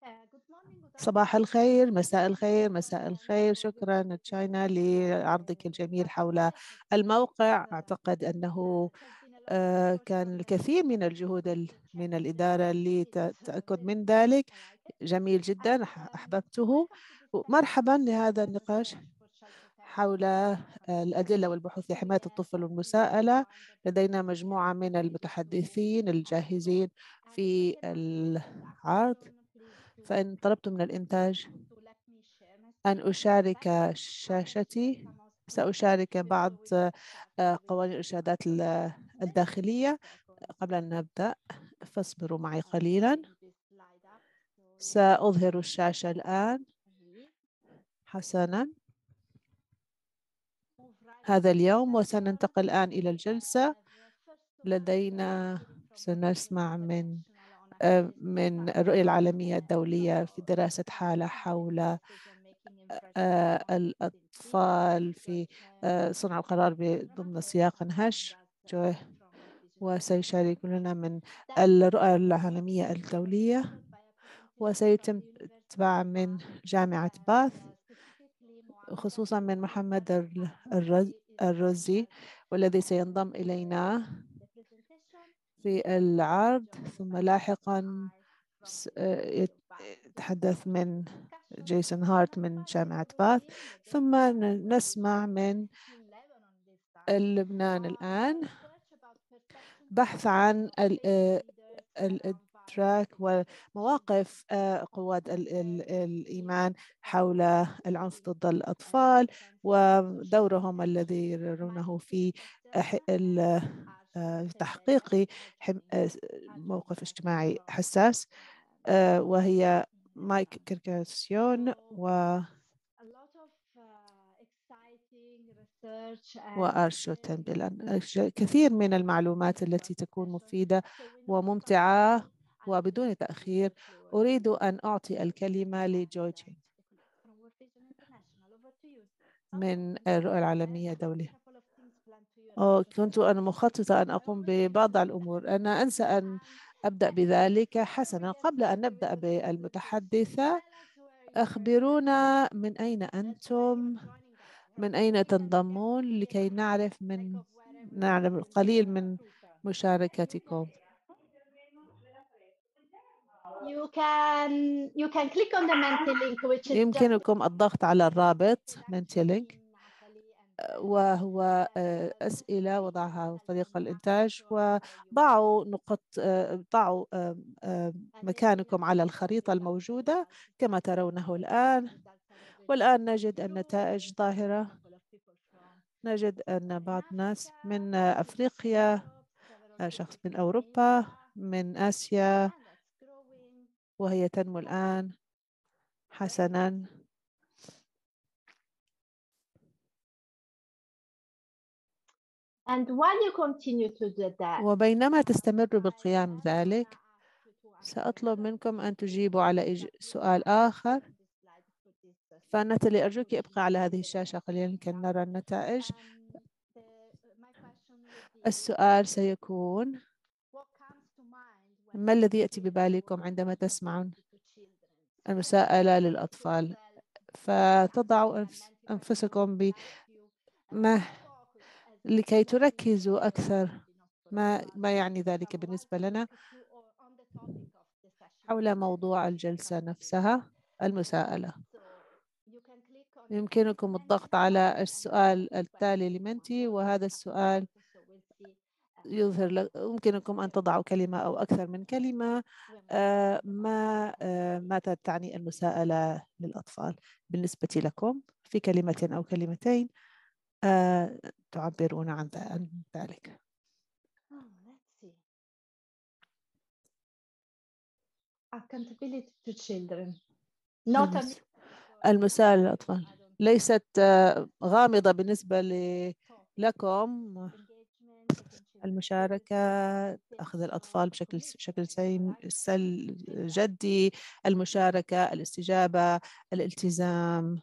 صباح الخير، مساء الخير، مساء الخير. شكرا تشاينا لعرضك الجميل حول الموقع. أعتقد أنه كان الكثير من الجهود من الإدارة للتأكد من ذلك. جميل جدا، أحببته. مرحبا لهذا النقاش حول الأدلة والبحوث لحماية الطفل والمساءلة. لدينا مجموعة من المتحدثين الجاهزين في العرض، فإن طلبت من الإنتاج أن أشارك شاشتي، سأشارك بعض قوانين الإرشادات الداخلية قبل أن نبدأ، فاصبروا معي قليلا. سأظهر الشاشة الآن. حسنا، هذا اليوم وسننتقل الآن إلى الجلسة. لدينا سنسمع من الرؤية العالمية الدولية في دراسة حالة حول الأطفال في صنع القرار ضمن سياق هش، وسيشارك لنا من الرؤية العالمية الدولية، وسيتم اتباع من جامعة باث، خصوصا من محمد الرزي، والذي سينضم إلينا في العرض. ثم لاحقا يتحدث من جيسون هارت من جامعة باث. ثم نسمع من لبنان الآن بحث عن الإدراك ومواقف قوات الإيمان حول العنف ضد الأطفال ودورهم الذي يرونه في تحقيق موقف اجتماعي حساس. وهي مايك كيركاسيون وأرشو تنبيلان. كثير من المعلومات التي تكون مفيدة وممتعة. وبدون تأخير أريد أن أعطي الكلمة لجوي تشينغ من الرؤية العالمية الدولية. كنت أنا مخططة أن أقوم ببعض الأمور، أنا أنسى أن أبدأ بذلك. حسنا، قبل أن نبدأ بالمتحدثة، أخبرونا من أين أنتم، من أين تنضمون، لكي نعرف القليل من مشاركتكم. يمكنكم الضغط على الرابط Menti-link، وهو أسئلة وضعها فريق الإنتاج، وضعوا ضعوا مكانكم على الخريطة الموجودة كما ترونه الآن. والآن نجد النتائج ظاهرة. نجد أن بعض الناس من أفريقيا، شخص من أوروبا، من آسيا، وهي تنمو الآن. حسناً. وبينما تستمر بالقيام بذلك، سأطلب منكم أن تجيبوا على سؤال آخر. فنتلي أرجوك ابقى على هذه الشاشة قليلا كي نرى النتائج. السؤال سيكون: ما الذي يأتي ببالكم عندما تسمعون المساءلة للأطفال؟ فتضعوا أنفسكم لكي تركزوا أكثر ما يعني ذلك بالنسبة لنا حول موضوع الجلسة نفسها، المساءلة. يمكنكم الضغط على السؤال التالي لمنتي، وهذا السؤال يظهر لك. يمكنكم أن تضعوا كلمة أو أكثر من كلمة ماذا تعني المساءلة للأطفال بالنسبة لكم، في كلمة أو كلمتين تعبرون عن ذلك. Accountability to children. المساءلة للأطفال ليست غامضة بالنسبة لكم. المشاركة، أخذ الأطفال بشكل جدي، المشاركة، الاستجابة، الالتزام،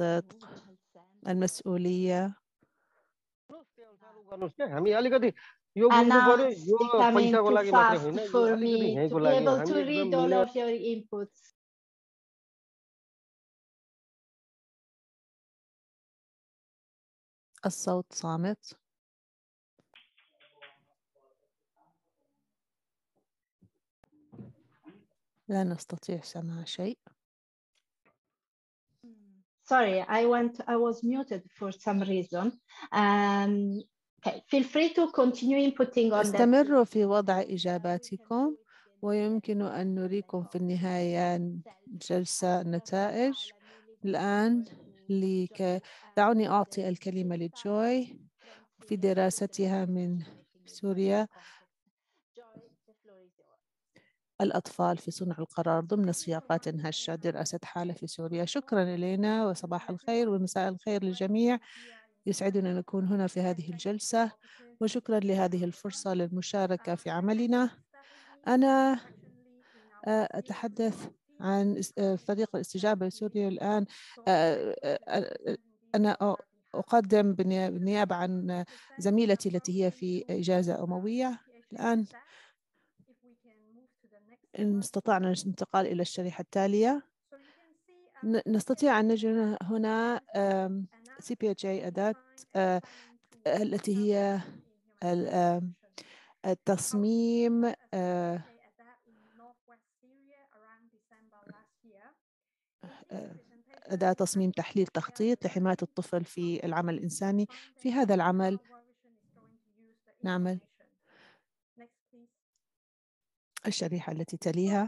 الصدق، المسؤولية. हामी अलिकति यो And बुझ्नु now पर्यो it's यो becoming पैसाको too लागि मात्रै fast होइन, यो for अलिकति me to यहीँको be लागि हो। able हामी to एकदम read all मिलेर of your inputs. الصوت صامت. لا نستطيع سماع شيء. Sorry, I was muted for some reason. Okay, feel free to continue inputting on that. استمروا في وضع إجاباتكم، ويمكن أن نريكم في النهاية جلسة نتائج. الآن دعوني أعطي الكلمة لجوي في دراستها من سوريا، الأطفال في صنع القرار ضمن سياقات هشة، دراسة حالة في سوريا. شكرا إلينا، وصباح الخير ومساء الخير للجميع. يسعدنا أن نكون هنا في هذه الجلسة، وشكرا لهذه الفرصة للمشاركة في عملنا. أنا أتحدث عن فريق الاستجابة لسوريا الآن. أنا أقدم بالنيابة عن زميلتي التي هي في إجازة أموية. الآن إن استطعنا الانتقال إلى الشريحة التالية، نستطيع أن نجد هنا CPHA أداة التي هي التصميم، أداة تصميم تحليل تخطيط لحماية الطفل في العمل الإنساني. في هذا العمل نعمل الشريحة التي تليها.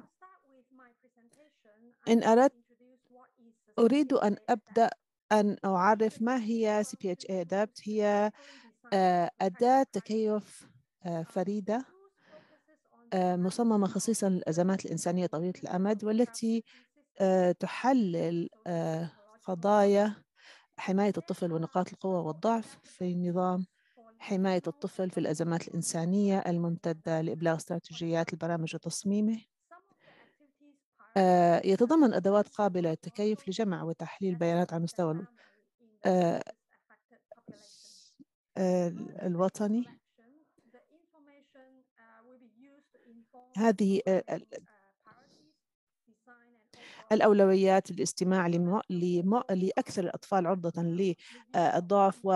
إن أريد أن أبدأ أن أعرف ما هي CPHA Adapt. هي أداة تكيف فريدة مصممة خصيصاً للأزمات الإنسانية طويلة الأمد، والتي تحلل قضايا حماية الطفل ونقاط القوة والضعف في نظام حماية الطفل في الأزمات الإنسانية الممتدة لإبلاغ استراتيجيات البرامج وتصميمه. يتضمن أدوات قابلة للتكيف لجمع وتحليل بيانات على مستوى الوطني. هذه الأولويات الاستماع لأكثر الأطفال عرضة للضعف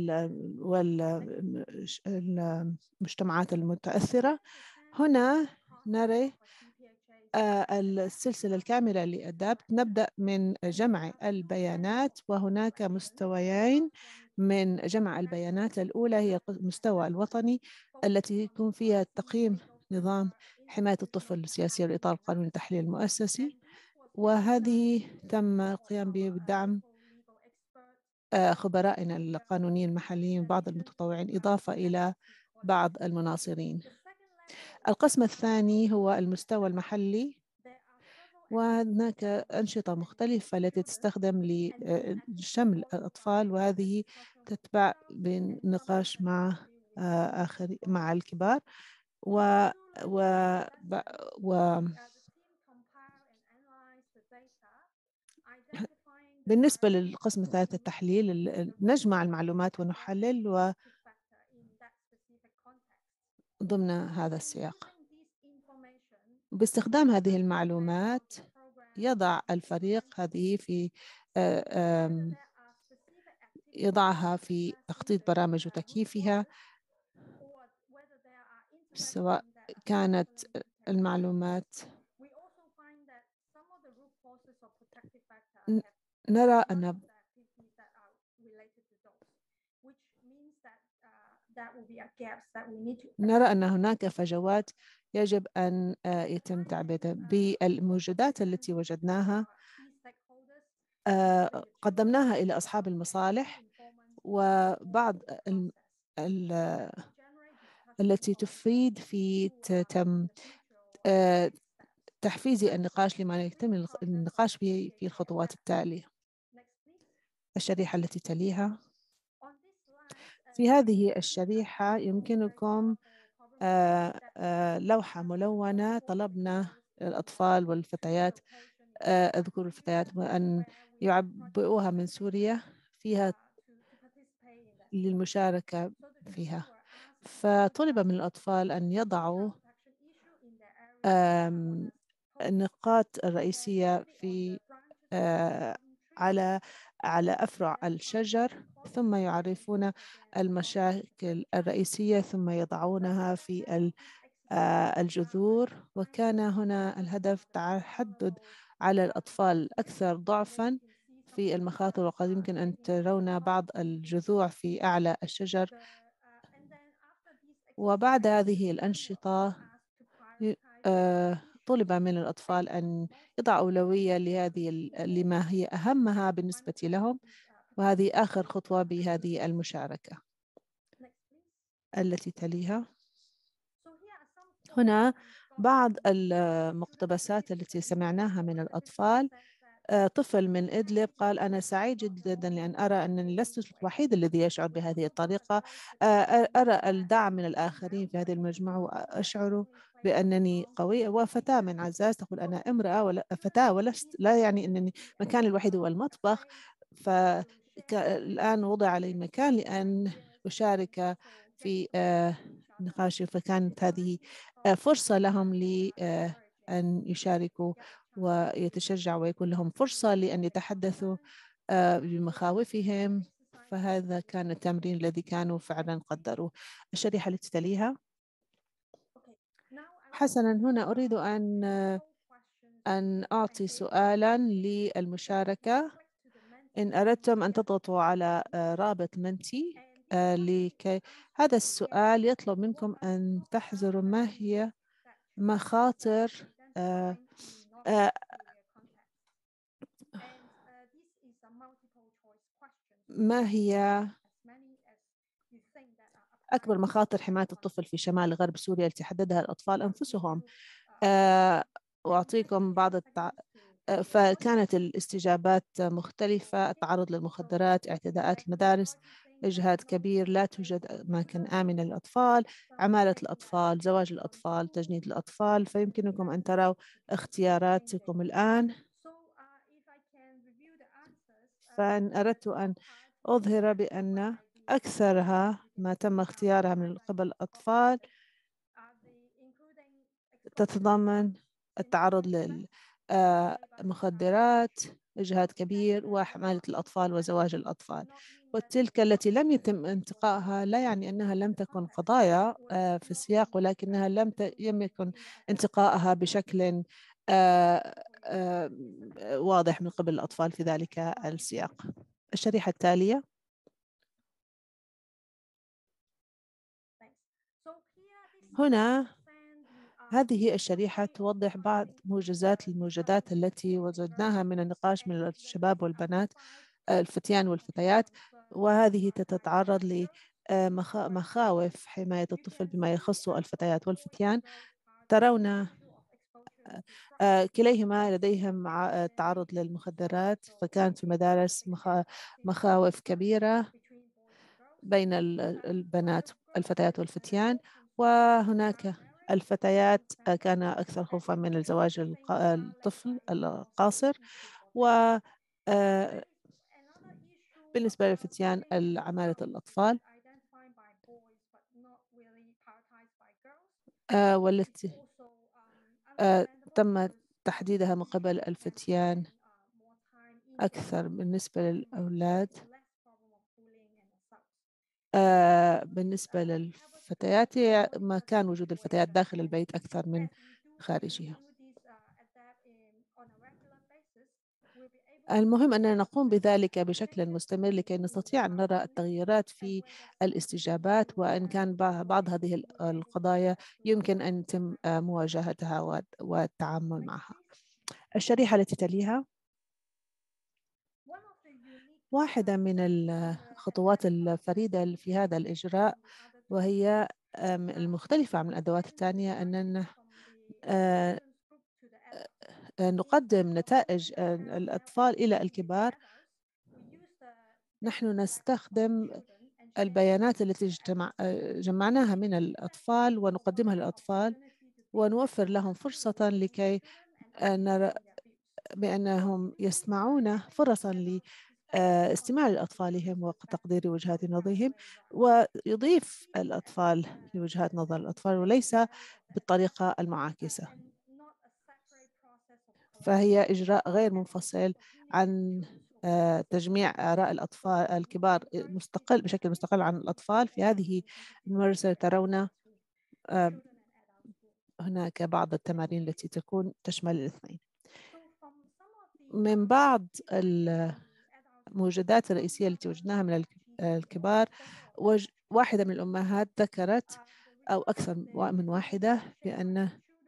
والمجتمعات المتأثرة. هنا نرى السلسلة الكاملة لأدابت. نبدأ من جمع البيانات، وهناك مستويين من جمع البيانات. الأولى هي المستوى الوطني التي يكون فيها تقييم نظام حماية الطفل السياسي والإطار القانوني التحليل المؤسسي، وهذه تم القيام به بدعم خبرائنا القانونيين المحليين وبعض المتطوعين، إضافة إلى بعض المناصرين. القسم الثاني هو المستوى المحلي، وهناك أنشطة مختلفة التي تستخدم لشمل الأطفال، وهذه تتبع بالنقاش مع الكبار. بالنسبة للقسم الثالث التحليل، نجمع المعلومات ونحلل ضمن هذا السياق. باستخدام هذه المعلومات يضع الفريق هذه في يضعها في تخطيط برامج وتكييفها، سواء كانت المعلومات. نرى أن هناك فجوات يجب أن يتم تعبئتها. بالموجودات التي وجدناها قدمناها إلى أصحاب المصالح، وبعض التي تفيد في تحفيز النقاش لما يتم النقاش به في الخطوات التالية. الشريحة التي تليها. في هذه الشريحة يمكنكم لوحة ملونة طلبنا الأطفال والفتيات، الذكور والفتيات، أن يعبئوها من سوريا فيها للمشاركة فيها. فطلب من الأطفال أن يضعوا النقاط الرئيسية في على أفرع الشجر، ثم يعرفون المشاكل الرئيسية ثم يضعونها في الجذور. وكان هنا الهدف تحدد على الأطفال الأكثر ضعفاً في المخاطر. وقد يمكن أن ترون بعض الجذوع في أعلى الشجر. وبعد هذه الأنشطة طلب من الأطفال أن يضع أولوية لما هي أهمها بالنسبة لهم، وهذه آخر خطوة بهذه المشاركة. التي تليها. هنا بعض المقتبسات التي سمعناها من الأطفال. طفل من إدلب قال: أنا سعيد جدا لأن أرى أنني لست الوحيد الذي يشعر بهذه الطريقة. أرى الدعم من الآخرين في هذه المجموعة وأشعر بأنني قوية. وفتاة من عزاز تقول: أنا امرأة ولا فتاة ولست، لا يعني أنني مكاني الوحيد هو المطبخ، فالآن وضع لي مكان لأن أشارك في نقاش. فكانت هذه فرصة لهم لأن يشاركوا ويتشجع ويكون لهم فرصة لأن يتحدثوا بمخاوفهم. فهذا كان التمرين الذي كانوا فعلا قدروه. الشريحة التي تليها. حسنا، هنا أريد أن أعطي سؤالا للمشاركة. إن أردتم أن تضغطوا على رابط منتي لكي هذا السؤال يطلب منكم أن تحذروا ما هي مخاطر ما هي أكبر مخاطر حماية الطفل في شمال غرب سوريا التي حددها الأطفال أنفسهم. وأعطيكم بعض فكانت الاستجابات مختلفة: التعرض للمخدرات، اعتداءات المدارس، إجهاد كبير، لا توجد أماكن آمنة للأطفال، عمالة الأطفال، زواج الأطفال، تجنيد الأطفال. فيمكنكم أن تروا اختياراتكم الآن. فإن أردت أن أظهر بأن أكثرها ما تم اختيارها من قبل الأطفال تتضمن التعرض للمخدرات، إجهاد كبير، وحماية الأطفال وزواج الأطفال. وتلك التي لم يتم انتقائها لا يعني أنها لم تكن قضايا في السياق، ولكنها لم يكن انتقائها بشكل واضح من قبل الأطفال في ذلك السياق. الشريحة التالية. هنا هذه الشريحة توضح بعض الموجزات التي وجدناها من النقاش من الشباب والبنات، الفتيان والفتيات، وهذه تتعرض لمخاوف حماية الطفل بما يخص الفتيات والفتيان. ترون كليهما لديهم تعرض للمخدرات، فكانت في المدارس مخاوف كبيرة بين البنات الفتيات والفتيان. وهناك الفتيات كان أكثر خوفا من الزواج الطفل القاصر. و بالنسبة للفتيان عمالة الأطفال والتي تم تحديدها من قبل الفتيان أكثر بالنسبة للأولاد. بالنسبة للفتيات ما كان وجود الفتيات داخل البيت أكثر من خارجها. المهم أننا نقوم بذلك بشكل مستمر لكي نستطيع أن نرى التغييرات في الاستجابات، وإن كان بعض هذه القضايا يمكن أن يتم مواجهتها والتعامل معها. الشريحة التي تليها. واحدة من الخطوات الفريدة في هذا الإجراء وهي المختلفة عن الأدوات الثانية أننا نقدم نتائج الأطفال إلى الكبار. نحن نستخدم البيانات التي جمعناها من الأطفال ونقدمها للأطفال ونوفر لهم فرصة لكي نرى بأنهم يسمعون فرصا استماع لأطفالهم وتقدير وجهات نظرهم، ويضيف الأطفال لوجهات نظر الأطفال وليس بالطريقة المعاكسة. فهي إجراء غير منفصل عن تجميع آراء الأطفال الكبار بشكل مستقل عن الأطفال. في هذه الممارسة ترون هناك بعض التمارين التي تشمل الاثنين. من بعض الموجودات الرئيسية التي وجدناها من الكبار، واحدة من الأمهات ذكرت، أو أكثر من واحدة، بأن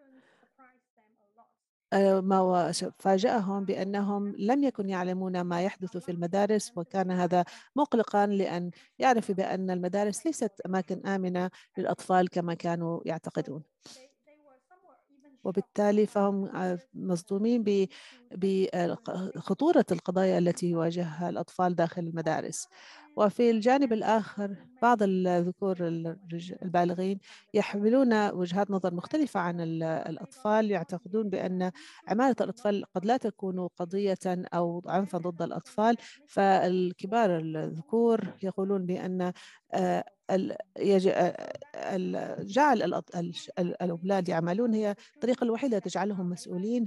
ما فاجأهم بأنهم لم يكن يعلمون ما يحدث في المدارس، وكان هذا مقلقا لأن يعرفوا بأن المدارس ليست أماكن آمنة للأطفال كما كانوا يعتقدون. وبالتالي فهم مصدومين بخطورة القضايا التي يواجهها الأطفال داخل المدارس. وفي الجانب الآخر بعض الذكور البالغين يحملون وجهات نظر مختلفة عن الأطفال، يعتقدون بأن عمالة الأطفال قد لا تكون قضية أو عنفا ضد الأطفال. فالكبار الذكور يقولون بأن جعل الأولاد يعملون هي الطريقة الوحيدة تجعلهم مسؤولين.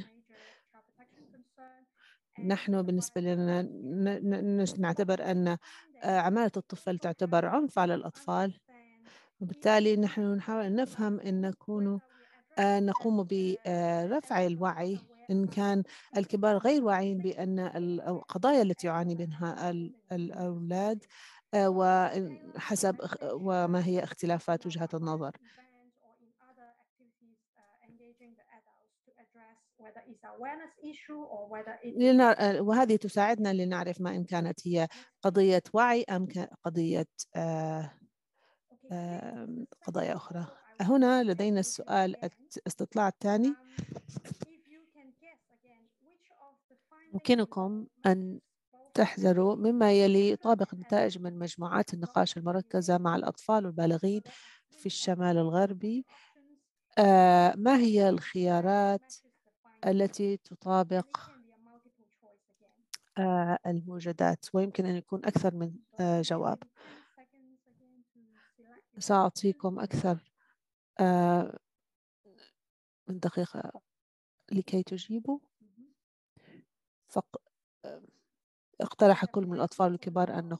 نحن بالنسبة لنا نعتبر أن عمالة الطفل تعتبر عنف على الأطفال، وبالتالي نحن نحاول أن نفهم أن نقوم برفع الوعي إن كان الكبار غير واعيين بأن القضايا التي يعاني منها الأولاد وحسب وما هي اختلافات وجهات النظر. وهذه تساعدنا لنعرف ما إن كانت هي قضية وعي أم قضية قضايا أخرى. هنا لدينا السؤال الاستطلاع الثاني. يمكنكم أن تحذروا مما يلي يطابق النتائج من مجموعات النقاش المركزة مع الأطفال والبالغين في الشمال الغربي. ما هي الخيارات التي تطابق الموجودات؟ ويمكن أن يكون أكثر من جواب. سأعطيكم أكثر من دقيقة لكي تجيبوا. اقترح كل من الأطفال والكبار أن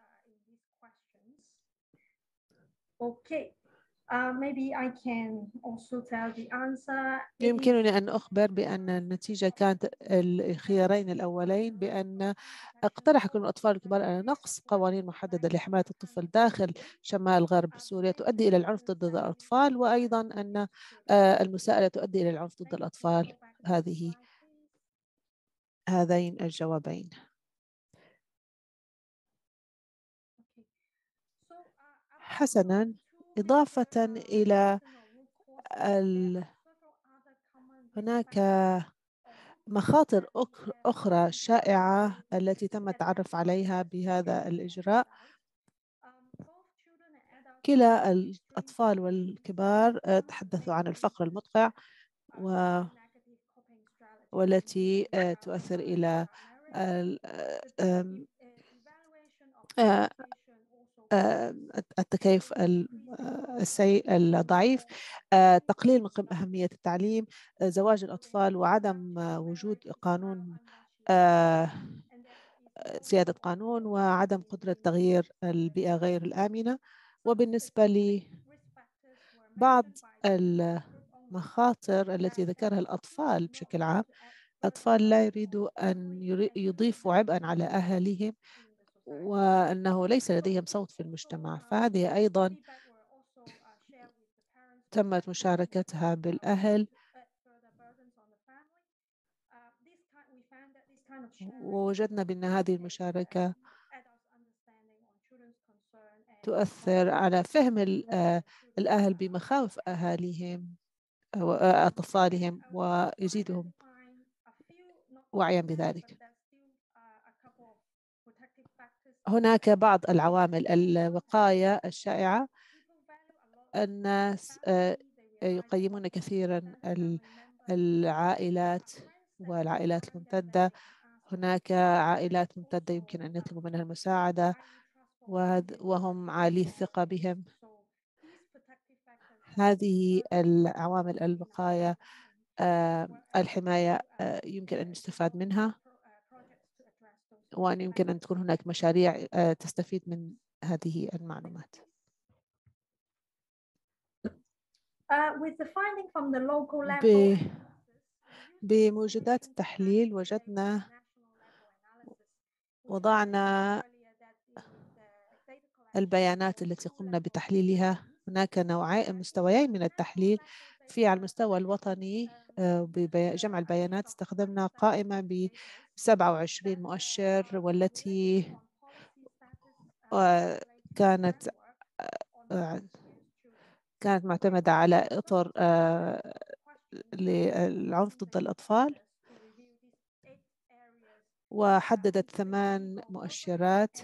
يمكنني أن أخبر بأن النتيجة كانت الخيارين الأولين، بأن اقترح كل من الأطفال والكبار أن نقص قوانين محددة لحماية الطفل داخل شمال غرب سوريا تؤدي إلى العنف ضد الأطفال، وأيضا أن المساءلة تؤدي إلى العنف ضد الأطفال. هذين الجوابين. حسناً، إضافة إلى هناك مخاطر أخرى شائعة التي تم التعرف عليها بهذا الإجراء. كلا الأطفال والكبار تحدثوا عن الفقر المدقع والتي تؤثر إلى التكيف الضعيف، تقليل من أهمية التعليم، زواج الأطفال، وعدم وجود قانون سيادة قانون، وعدم قدرة تغيير البيئة غير الآمنة. وبالنسبة لبعض المخاطر التي ذكرها الأطفال بشكل عام، الأطفال لا يريدوا أن يضيفوا عبئا على أهاليهم وأنه ليس لديهم صوت في المجتمع. فهذه أيضا تمت مشاركتها بالأهل، ووجدنا بأن هذه المشاركة تؤثر على فهم الأهل بمخاوف أهاليهم أو أطفالهم ويزيدهم وعيا بذلك. هناك بعض العوامل الوقاية الشائعة. الناس يقيمون كثيرا العائلات والعائلات الممتدة هناك عائلات ممتدة يمكن أن يطلبوا منها المساعدة وهم عالي الثقة بهم. هذه العوامل الوقاية الحماية يمكن أن يستفاد منها، وأن يمكن أن تكون هناك مشاريع تستفيد من هذه المعلومات. بموجودات التحليل وضعنا البيانات التي قمنا بتحليلها. هناك مستويين من التحليل. على المستوى الوطني بجمع البيانات استخدمنا قائمة ب 27 مؤشر، والتي كانت معتمدة على إطر للعنف ضد الأطفال، وحددت 8 مؤشرات.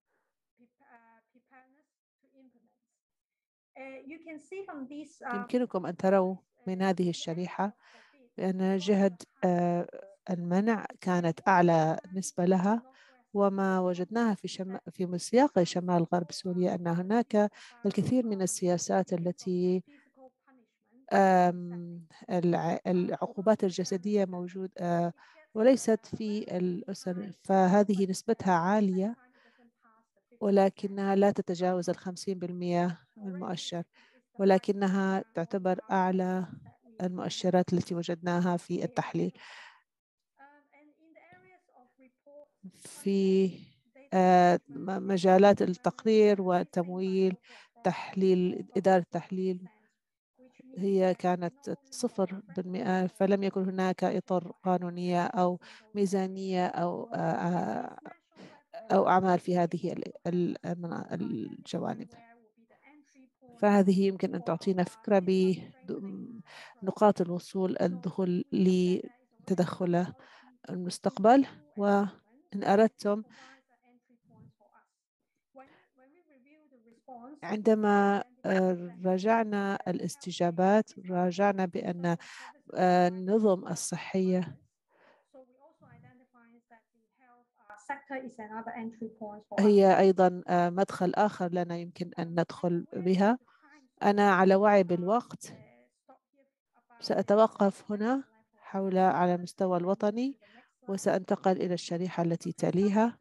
يمكنكم أن تروا من هذه الشريحة بأن جهد المنع كانت أعلى نسبة لها، وما وجدناها في سياق شمال غرب سوريا أن هناك الكثير من السياسات التي العقوبات الجسدية موجودة وليست في الأسر، فهذه نسبتها عالية، ولكنها لا تتجاوز 50% من المؤشر، ولكنها تعتبر أعلى المؤشرات التي وجدناها في التحليل. في مجالات التقرير والتمويل، إدارة التحليل هي كانت 0%، فلم يكن هناك إطار قانونية أو ميزانية أو أعمال في هذه الجوانب. فهذه يمكن أن تعطينا فكرة بنقاط الدخول لتدخل المستقبل. وإن أردتم، عندما راجعنا الاستجابات، راجعنا بأن النظم الصحية هي أيضا مدخل آخر لنا يمكن أن ندخل بها. أنا على وعي بالوقت، سأتوقف هنا على المستوى الوطني، وسأنتقل إلى الشريحة التي تليها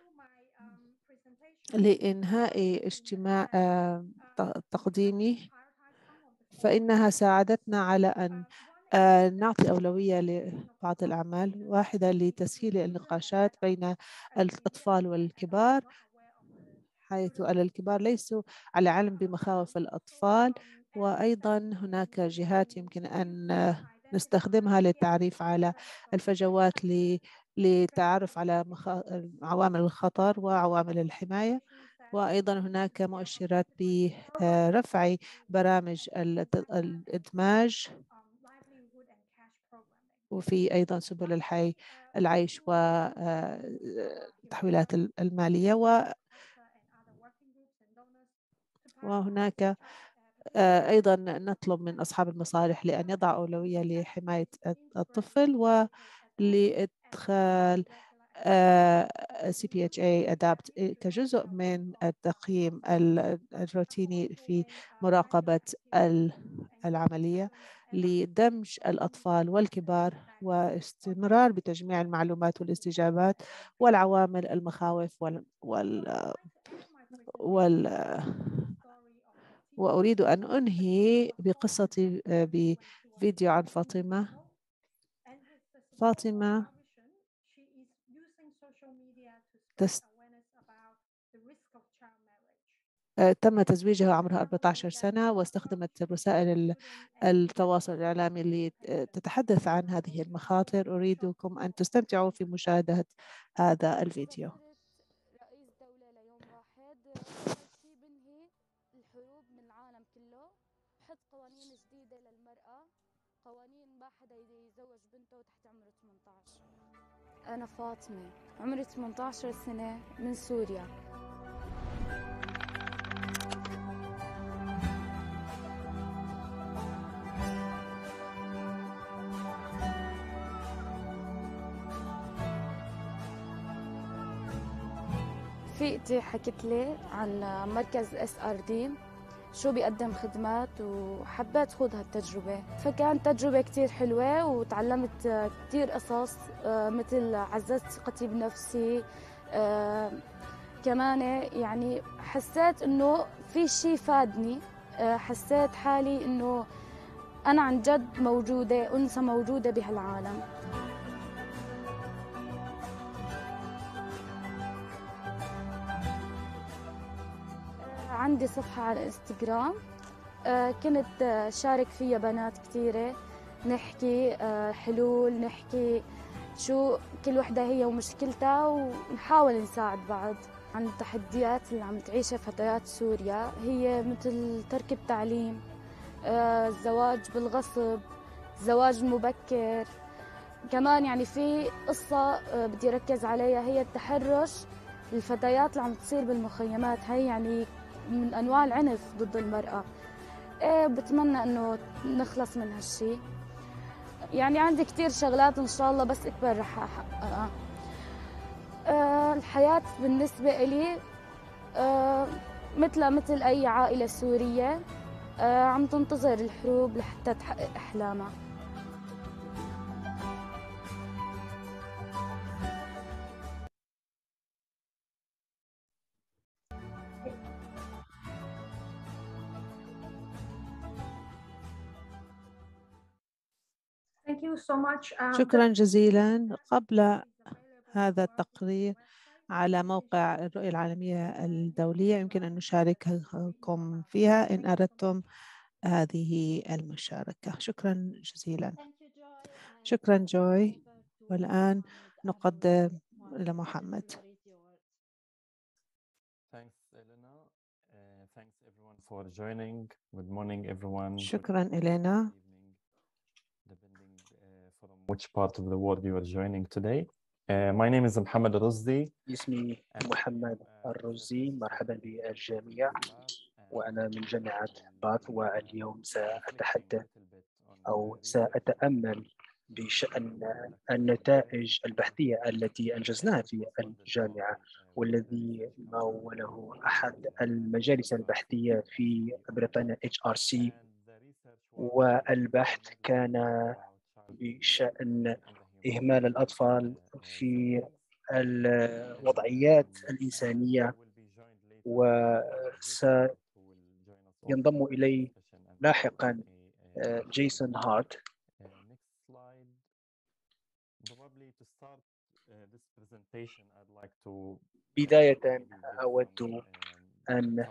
لإنهاء اجتماع تقديمي. فإنها ساعدتنا على أن نعطي أولوية لبعض الأعمال، واحدة لتسهيل النقاشات بين الأطفال والكبار، حيث الكبار ليسوا على علم بمخاوف الأطفال، وأيضا هناك جهات يمكن أن نستخدمها للتعريف على الفجوات، للتعرف على عوامل الخطر وعوامل الحماية. وأيضا هناك مؤشرات برفع برامج الإدماج، وفي أيضا سبل العيش والتحويلات المالية. وهناك أيضا نطلب من أصحاب المصالح لأن يضعوا أولوية لحماية الطفل ولإدخال CPHA ADAPT كجزء من التقييم الروتيني في مراقبة العملية، لدمج الأطفال والكبار، واستمرار بتجميع المعلومات والاستجابات والعوامل المخاوف وأريد أن أنهي بقصتي بفيديو عن فاطمة. تم تزويجها عمرها 14 سنة، واستخدمت وسائل التواصل الإعلامي لتتحدث عن هذه المخاطر. أريدكم أن تستمتعوا في مشاهدة هذا الفيديو. رئيس دولة ليوم واحد أول شيء بنهي الحروب من العالم كله، بحط قوانين جديدة للمرأة، قوانين ما حدا يزوج بنته تحت عمر 18. أنا فاطمة عمري 18 سنة من سوريا. رفيقتي حكت لي عن مركز SRD شو بيقدم خدمات، وحبيت خوض هالتجربة. فكانت تجربة كتير حلوة، وتعلمت كتير قصص، مثل عززت ثقتي بنفسي. كمان يعني حسيت إنه في شيء فادني. حسيت حالي إنه أنا عن جد موجودة، أنثى موجودة بهالعالم. عندي صفحة على الانستغرام، كنت شارك فيها بنات كثيرة، نحكي حلول، نحكي شو كل وحدة هي ومشكلتها، ونحاول نساعد بعض. عن التحديات اللي عم تعيشها فتيات سوريا، هي مثل ترك التعليم، الزواج بالغصب، الزواج المبكر. كمان يعني في قصة بدي ركز عليها، هي التحرش الفتيات اللي عم تصير بالمخيمات. هي يعني من أنواع العنف ضد المرأة. بتمنى إنه نخلص من هالشي. يعني عندي كتير شغلات إن شاء الله، بس أكبر رح أحققها. الحياة بالنسبة إلي مثل أي عائلة سورية عم تنتظر الحروب لحتى تحقق أحلامها. شكرا جزيلا. قبل هذا التقرير على موقع الرؤية العالمية الدولية، يمكن أن نشارككم فيها إن أردتم هذه المشاركة. شكرا جزيلا. شكرا جوي. والآن نقدم إلى محمد. شكرا إلينا. From which part of the world you are joining today. My name is Mohammed Alruzzi. اسمي محمد الرزي. مرحبا بالجميع، وأنا من جامعة باث، واليوم سأتحدث أو سأتأمل بشأن النتائج البحثية التي أنجزناها في الجامعة، والذي موله أحد المجالس البحثية في بريطانيا HRC. والبحث كان بشأن إهمال الأطفال في الوضعيات الإنسانية، وسينضم إلي لاحقا جيسون هارت. بداية أود أن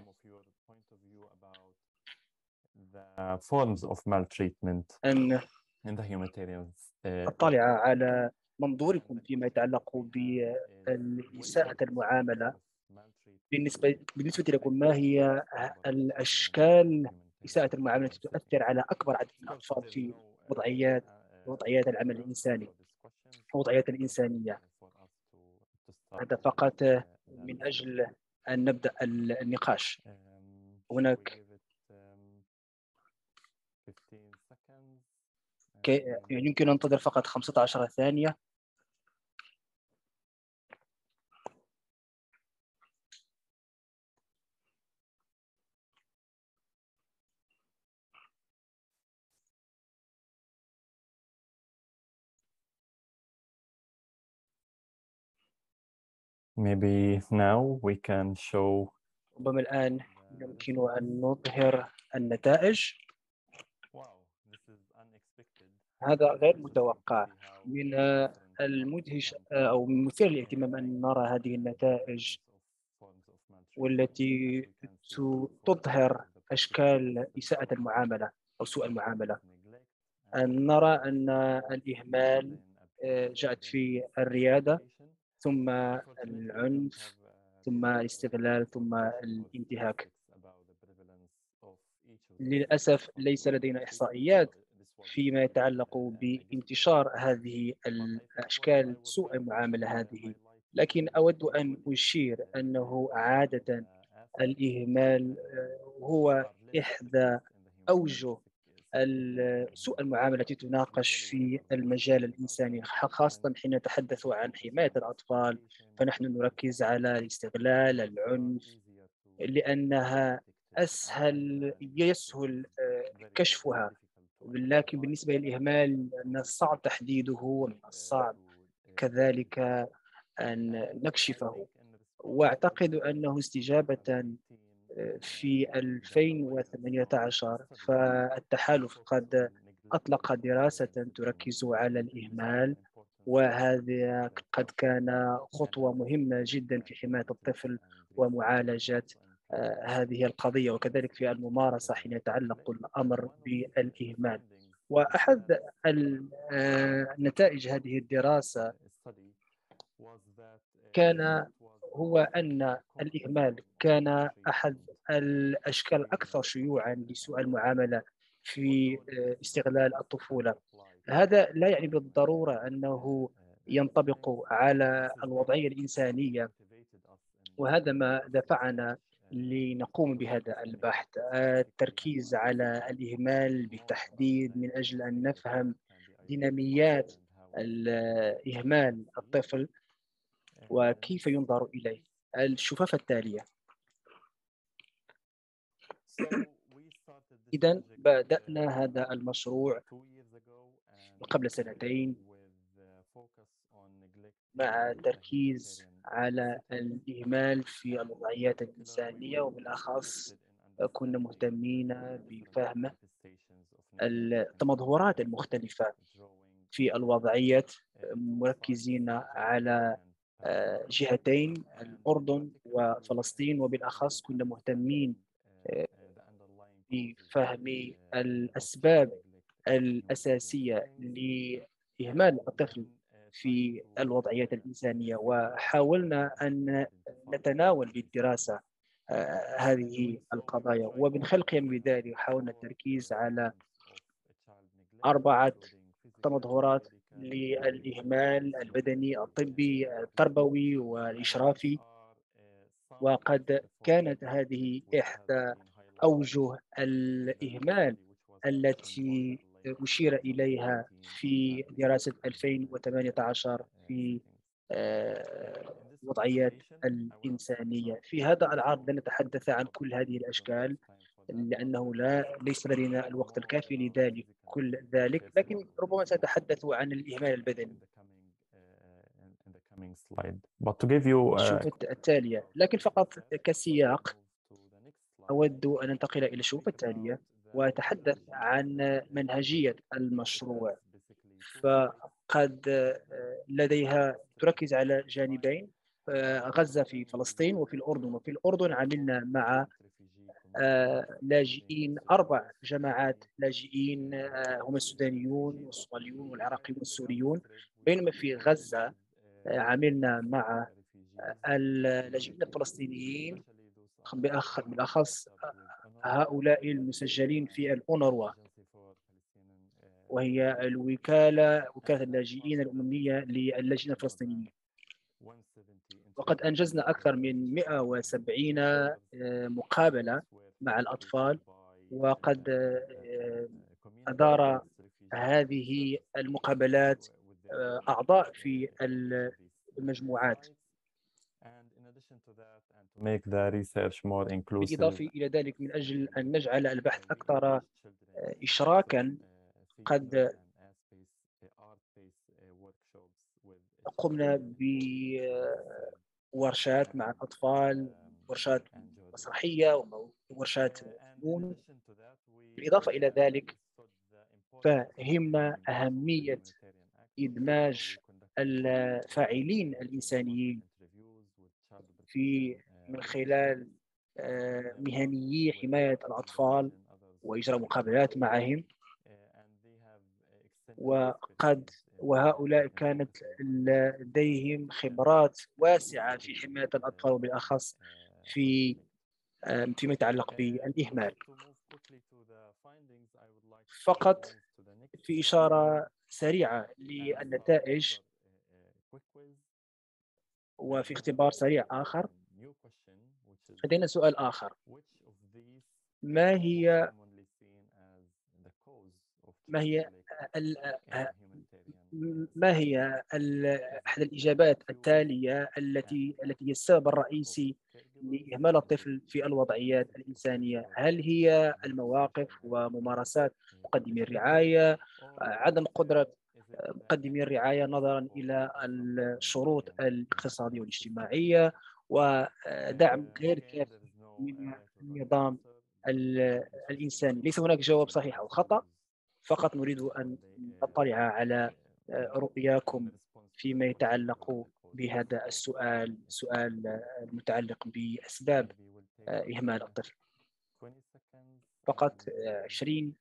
أطلع على منظوركم فيما يتعلق بإساءة المعاملة. بالنسبة لكم، ما هي الأشكال إساءة المعاملة التي تؤثر على أكبر عدد من الأطفال في وضعيات العمل الإنساني، وضعيات الإنسانية؟ هذا فقط من أجل أن نبدأ النقاش. هناك يمكن أن ننتظر فقط 15 ثانية. Maybe now we can show. ربما الآن يمكن أن نظهر النتائج. هذا غير متوقع. من المدهش أو مثير للاهتمام أن نرى هذه النتائج، والتي تظهر أشكال إساءة المعاملة أو سوء المعاملة. أن نرى أن الإهمال جاءت في الريادة، ثم العنف، ثم الاستغلال، ثم الانتهاك. للأسف ليس لدينا إحصائيات فيما يتعلق بانتشار هذه الأشكال سوء المعاملة هذه، لكن أود أن أشير أنه عادة الإهمال هو إحدى أوجه سوء المعاملة التي تناقش في المجال الإنساني، خاصة حين نتحدث عن حماية الأطفال، فنحن نركز على الاستغلال، العنف، لأنها يسهل كشفها، لكن بالنسبة للإهمال من الصعب تحديده ومن الصعب كذلك أن نكشفه. وأعتقد أنه استجابة في 2018 فالتحالف قد أطلق دراسة تركز على الإهمال، وهذا قد كان خطوة مهمة جدا في حماية الطفل ومعالجة هذه القضية، وكذلك في الممارسة حين يتعلق الأمر بالإهمال. وأحد نتائج هذه الدراسة كان هو أن الإهمال كان أحد الأشكال الأكثر شيوعاً لسوء المعاملة في استغلال الطفولة. هذا لا يعني بالضرورة أنه ينطبق على الوضعية الإنسانية، وهذا ما دفعنا لنقوم بهذا البحث، التركيز على الإهمال بالتحديد من أجل أن نفهم ديناميات إهمال الطفل وكيف ينظر إليه. الشفافة التالية. إذن بدأنا هذا المشروع قبل 2 مع تركيز على الإهمال في الوضعيات الإنسانية، وبالأخص كنا مهتمين بفهم التمظهرات المختلفة في الوضعية، مركزين على جهتين، الأردن وفلسطين، وبالأخص كنا مهتمين بفهم الأسباب الأساسية لإهمال الطفل في الوضعيات الإنسانية، وحاولنا أن نتناول بالدراسة هذه القضايا. ومن خلال القيام بذلك حاولنا التركيز على 4 تمظهرات للإهمال: البدني، الطبي، التربوي، والإشرافي. وقد كانت هذه إحدى أوجه الإهمال التي أشير إليها في دراسة 2018 في الوضعيات الإنسانية. في هذا العرض لن نتحدث عن كل هذه الأشكال لأنه ليس لدينا الوقت الكافي لذلك كل ذلك، لكن ربما سأتحدث عن الإهمال البدني الشوفة التالية. لكن فقط كسياق أود أن أنتقل إلى الشوفة التالية وأتحدث عن منهجية المشروع. فقد لديها تركز على جانبين: غزة في فلسطين وفي الأردن. وفي الأردن عملنا مع لاجئين، 4 جماعات لاجئين هم السودانيون والصوماليون والعراقيون والسوريون، بينما في غزة عملنا مع اللاجئين الفلسطينيين، بالأخص هؤلاء المسجلين في الأونروا، وهي وكالة اللاجئين الأممية للاجئين الفلسطينيين. وقد أنجزنا أكثر من 170 مقابلة مع الأطفال، وقد أدار هذه المقابلات أعضاء في المجموعات. بالإضافة إلى ذلك، من أجل أن نجعل البحث أكثر إشراكاً، قد قمنا بورشات مع الأطفال، ورشات مسرحية وورشات فنون. بالإضافة إلى ذلك، فهمنا أهمية إدماج الفاعلين الإنسانيين من خلال مهنيي حماية الأطفال وإجراء مقابلات معهم. وهؤلاء كانت لديهم خبرات واسعة في حماية الأطفال، وبالأخص فيما يتعلق بالإهمال. فقط في إشارة سريعة للنتائج وفي اختبار سريع آخر، لدينا سؤال آخر: ما هي ما هي أحد الإجابات التالية التي هي السبب الرئيسي لإهمال الطفل في الوضعيات الإنسانية؟ هل هي المواقف وممارسات مقدمي الرعاية، عدم قدرة مقدمي الرعاية نظرا إلى الشروط الاقتصادية والاجتماعية، ودعم غير كافي من النظام الإنساني؟ ليس هناك جواب صحيح أو خطأ، فقط نريد أن نطلع على رؤياكم فيما يتعلق بهذا السؤال المتعلق بأسباب إهمال الطفل. فقط 20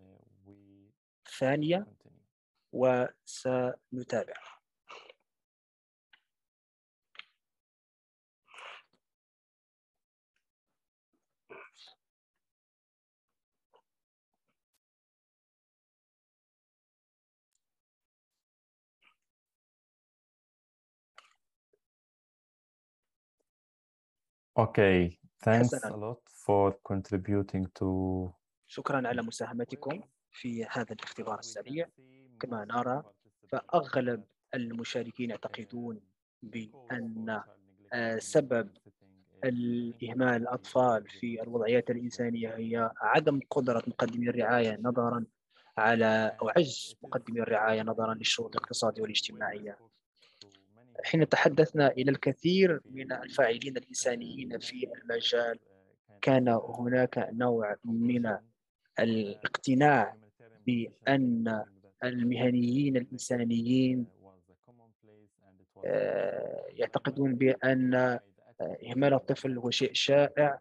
ثانية وسنتابع. Okay, thanks a حسناً. lot for contributing to. شكرا على مساهمتكم في هذا الاختبار السريع. كما نرى فأغلب المشاركين يعتقدون بأن سبب الإهمال الأطفال في الوضعيات الإنسانية هي عدم قدرة مقدمي الرعاية نظرا على أو عجز مقدمي الرعاية نظرا للشروط الاقتصادية والاجتماعية. حين تحدثنا إلى الكثير من الفاعلين الإنسانيين في المجال، كان هناك نوع من الاقتناع بأن المهنيين الإنسانيين يعتقدون بأن إهمال الطفل هو شيء شائع،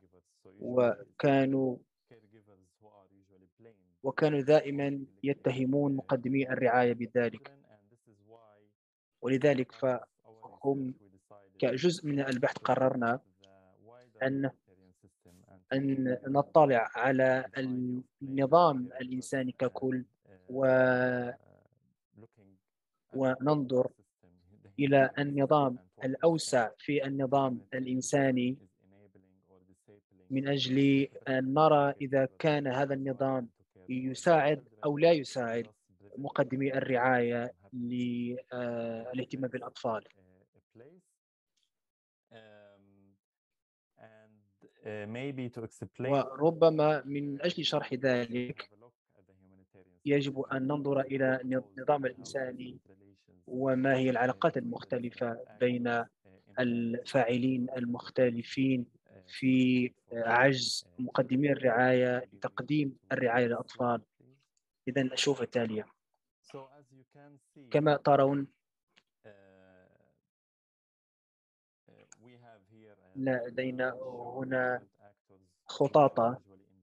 وكانوا دائما يتهمون مقدمي الرعاية بذلك. ولذلك فهم كجزء من البحث قررنا أن نطلع على النظام الإنساني ككل وننظر إلى النظام الأوسع في النظام الإنساني من أجل أن نرى إذا كان هذا النظام يساعد أو لا يساعد مقدمي الرعاية للاهتمام بالأطفال. وربما من أجل شرح ذلك يجب أن ننظر إلى النظام الإنساني وما هي العلاقات المختلفة بين الفاعلين المختلفين في عجز مقدمي الرعاية لتقديم الرعاية للأطفال. إذن أشوف التالية. كما ترون لدينا هنا خطاطة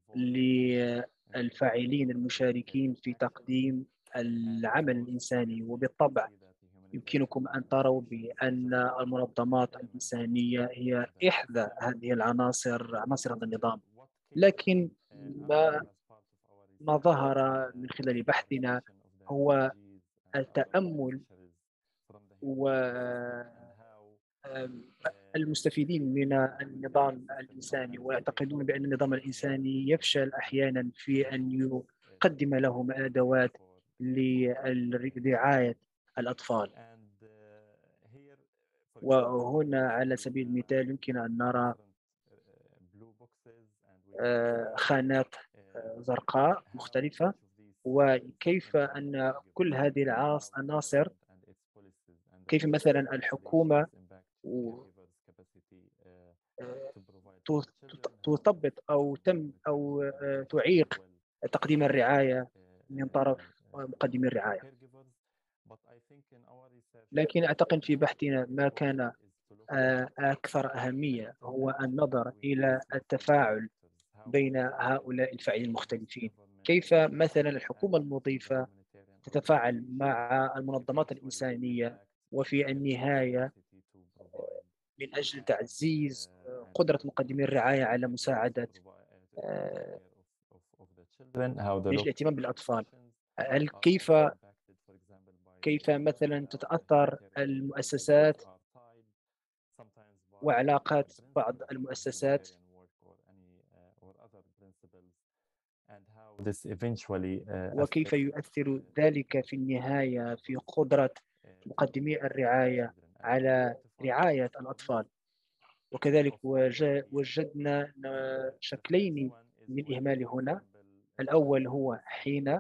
للفاعلين المشاركين في تقديم العمل الإنساني، وبالطبع يمكنكم أن تروا بأن المنظمات الإنسانية هي إحدى هذه عناصر هذا النظام. لكن ما ظهر من خلال بحثنا هو التأمل والمستفيدين من النظام الإنساني، ويعتقدون بأن النظام الإنساني يفشل أحيانا في أن يقدم لهم أدوات لرعاية الأطفال. وهنا على سبيل المثال يمكن أن نرى خانات زرقاء مختلفة، وكيف أن كل هذه العناصر، كيف مثلا الحكومة تثبط أو تعيق تقديم الرعاية من طرف مقدمي الرعاية. لكن أعتقد في بحثنا ما كان أكثر أهمية هو النظر إلى التفاعل بين هؤلاء الفاعلين المختلفين. كيف مثلا الحكومة المضيفة تتفاعل مع المنظمات الإنسانية، وفي النهاية من أجل تعزيز قدرة مقدمي الرعاية على مساعدة الاهتمام بالأطفال. كيف مثلا تتأثر المؤسسات وعلاقات بعض المؤسسات وكيف يؤثر ذلك في النهاية في قدرة مقدمي الرعاية على رعاية الأطفال. وكذلك وجدنا شكلين للإهمال هنا. الأول هو حين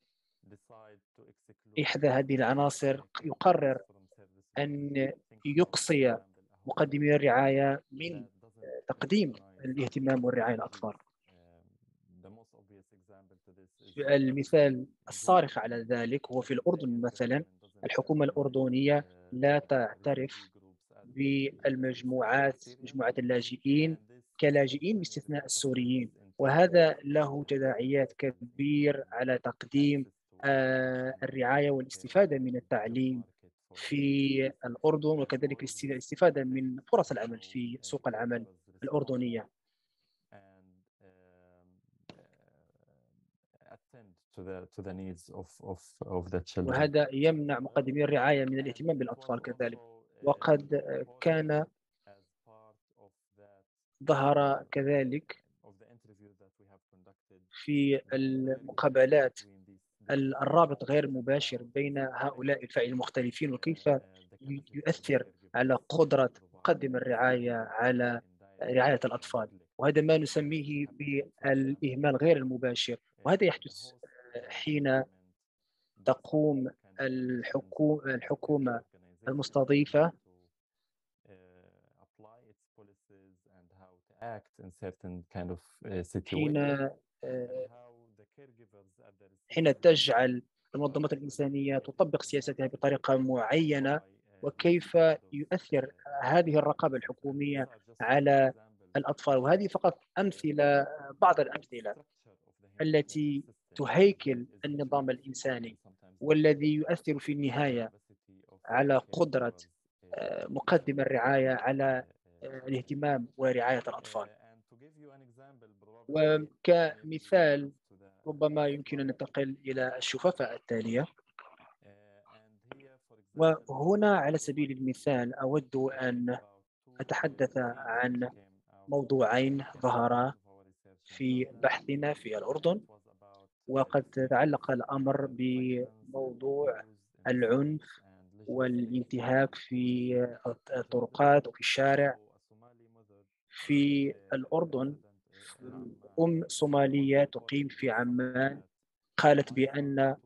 إحدى هذه العناصر يقرر أن يقصي مقدمي الرعاية من تقديم الاهتمام والرعاية للأطفال. المثال الصارخ على ذلك هو في الأردن مثلا. الحكومة الأردنية لا تعترف بالمجموعات، مجموعات اللاجئين كلاجئين باستثناء السوريين، وهذا له تداعيات كبيرة على تقديم الرعاية والاستفادة من التعليم في الأردن، وكذلك الاستفادة من فرص العمل في سوق العمل الأردنية. وهذا يمنع مقدمي الرعاية من الاهتمام بالأطفال كذلك. وقد كان ظهر كذلك في المقابلات الرابط غير المباشر بين هؤلاء الفاعلين المختلفين، وكيف يؤثر على قدرة مقدم الرعاية على رعاية الأطفال، وهذا ما نسميه بالإهمال غير المباشر. وهذا يحدث حين تقوم الحكومة المستضيفة حين تجعل المنظمات الإنسانية تطبق سياستها بطريقة معينة، وكيف يؤثر هذه الرقابة الحكومية على الأطفال. وهذه فقط أمثلة، بعض الأمثلة التي تهيكل النظام الإنساني والذي يؤثر في النهاية على قدرة مقدم الرعاية على الاهتمام ورعاية الأطفال. وكمثال ربما يمكن أن ننتقل إلى الشفافة التالية. وهنا على سبيل المثال أود أن أتحدث عن موضوعين ظهرا في بحثنا في الأردن، وقد تعلق الأمر بموضوع العنف والانتهاك في الطرقات وفي الشارع في الأردن. أم صومالية تقيم في عمان قالت بأن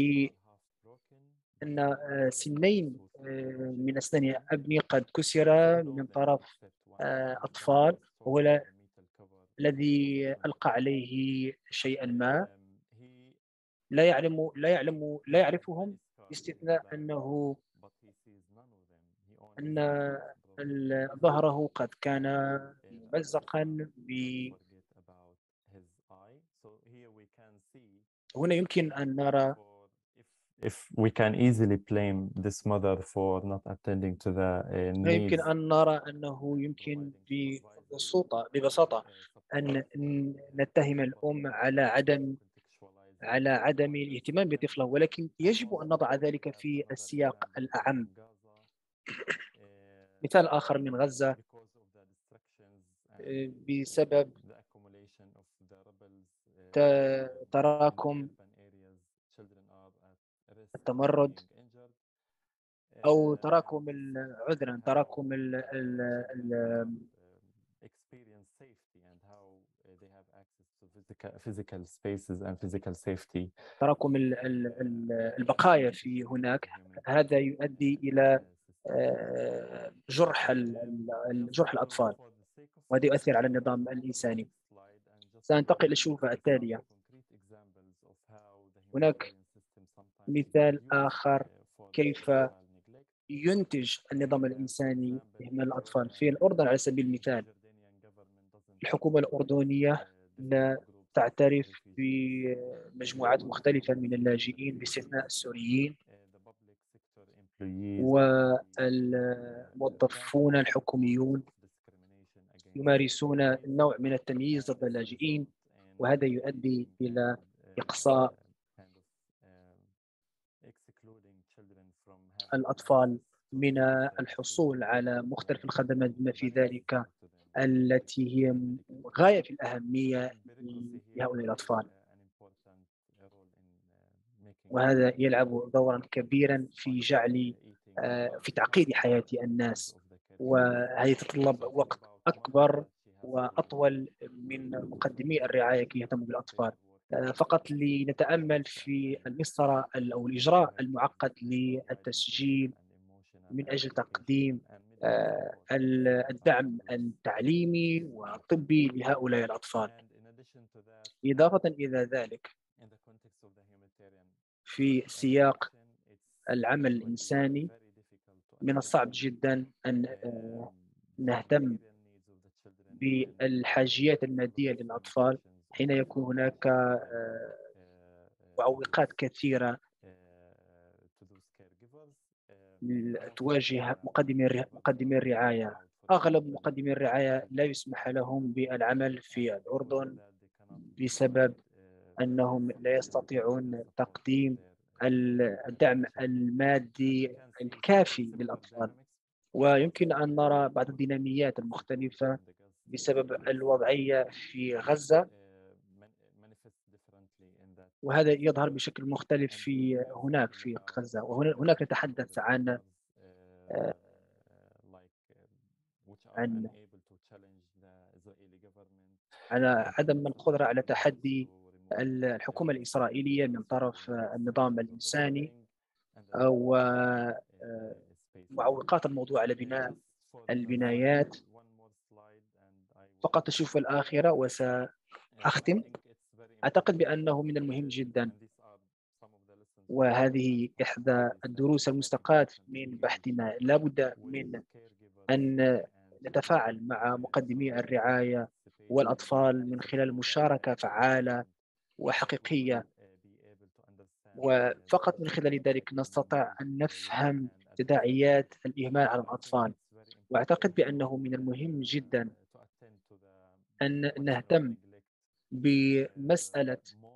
سنين من أسنان ابني قد كسر من طرف أطفال، هو الذي ألقى عليه شيئا ما لا يعرفهم، باستثناء أن ظهره قد كان ممزقا هنا يمكن أن نرى we can easily blame this mother for not attending to the needs. يمكن أن نرى أنه يمكن ببساطة أن نتهم الأم على عدم الاهتمام بطفله، ولكن يجب أن نضع ذلك في السياق الأعم. مثال آخر من غزة، بسبب تراكم التمرد أو تراكم physical spaces and physical safety. تراكم البقايا في هناك، هذا يؤدي إلى جرح الأطفال، وهذا يؤثر على النظام الإنساني. سأنتقل للشوفة التالية. هناك مثال آخر كيف ينتج النظام الإنساني إهمال الأطفال. في الأردن على سبيل المثال، الحكومة الأردنية لا تعترف بمجموعات مختلفة من اللاجئين باستثناء السوريين، والموظفون الحكوميون يمارسون نوع من التمييز ضد اللاجئين، وهذا يؤدي إلى إقصاء الأطفال من الحصول على مختلف الخدمات، بما في ذلك التي هي غاية في الأهمية لهؤلاء الأطفال. وهذا يلعب دورا كبيرا في جعل في تعقيد حياة الناس، وهذه يتطلب وقت أكبر وأطول من مقدمي الرعاية كي يهتموا بالأطفال. فقط لنتأمل في المسطرة أو الإجراء المعقد للتسجيل من أجل تقديم الدعم التعليمي والطبي لهؤلاء الأطفال. إضافة إلى ذلك، في سياق العمل الإنساني من الصعب جدا أن نهتم بالحاجيات المادية للأطفال حين يكون هناك معوقات كثيرة تواجه مقدمي الرعاية. أغلب مقدمي الرعاية لا يسمح لهم بالعمل في الأردن بسبب أنهم لا يستطيعون تقديم الدعم المادي الكافي للأطفال. ويمكن أن نرى بعض الديناميات المختلفة بسبب الوضعية في غزة، وهذا يظهر بشكل مختلف في هناك في غزة. وهناك نتحدث عن عدم القدرة على تحدي الحكومة الإسرائيلية من طرف النظام الإنساني، ومعوقات الموضوع على بناء البنايات. فقط أشوف الآخرة وسأختم. أعتقد بأنه من المهم جدا، وهذه إحدى الدروس المستقاة من بحثنا، لا بد من أن نتفاعل مع مقدمي الرعاية والأطفال من خلال مشاركة فعالة وحقيقية، وفقط من خلال ذلك نستطيع أن نفهم تداعيات الإهمال على الأطفال. وأعتقد بأنه من المهم جدا أن نهتم بمسألة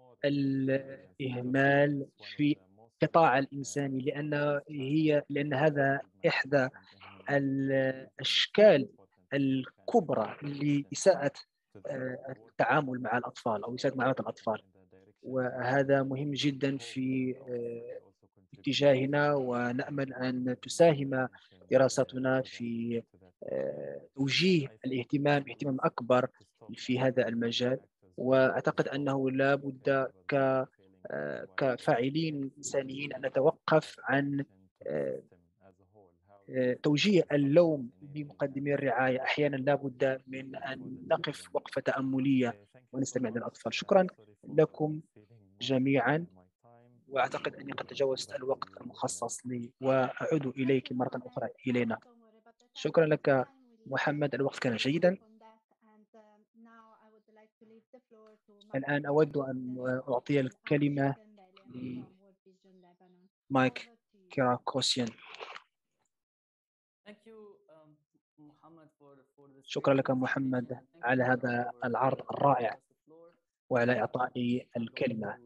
الإهمال في القطاع الإنساني، لأن هذا إحدى الأشكال الكبرى لإساءة التعامل مع الأطفال أو إساءة معاملة الأطفال. وهذا مهم جدا في اتجاهنا، ونأمل أن تساهم دراستنا في توجيه اهتمام أكبر في هذا المجال. وأعتقد أنه لا بد كفاعلين إنسانيين أن نتوقف عن توجيه اللوم بمقدمي الرعاية. أحيانا لا بد من أن نقف وقفة تأملية ونستمع للأطفال. شكرا لكم جميعا، وأعتقد أني قد تجاوزت الوقت المخصص لي، وأعود إليك مرة أخرى إلينا. شكرا لك محمد، الوقت كان جيدا. الآن أود أن أعطي الكلمة لمايك كيراكوسيان. شكرا لك محمد على هذا العرض الرائع وعلى إعطائي الكلمة.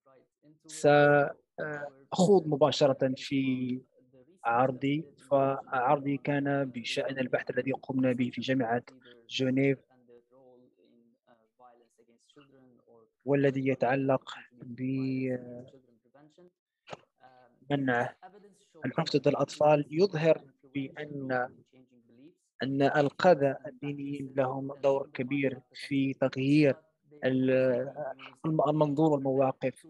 سأخوض مباشرة في عرضي. فعرضي كان بشأن البحث الذي قمنا به في جامعة جنيف، والذي يتعلق بمنع العنف ضد الأطفال. يظهر بأن القادة الدينيين لهم دور كبير في تغيير المنظور والمواقف،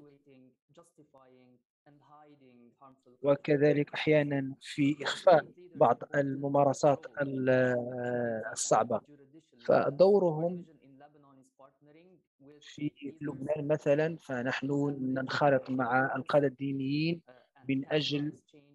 وكذلك أحيانا في إخفاء بعض الممارسات الصعبة. فدورهم في لبنان مثلا، فنحن ننخرط مع القادة الدينيين من أجل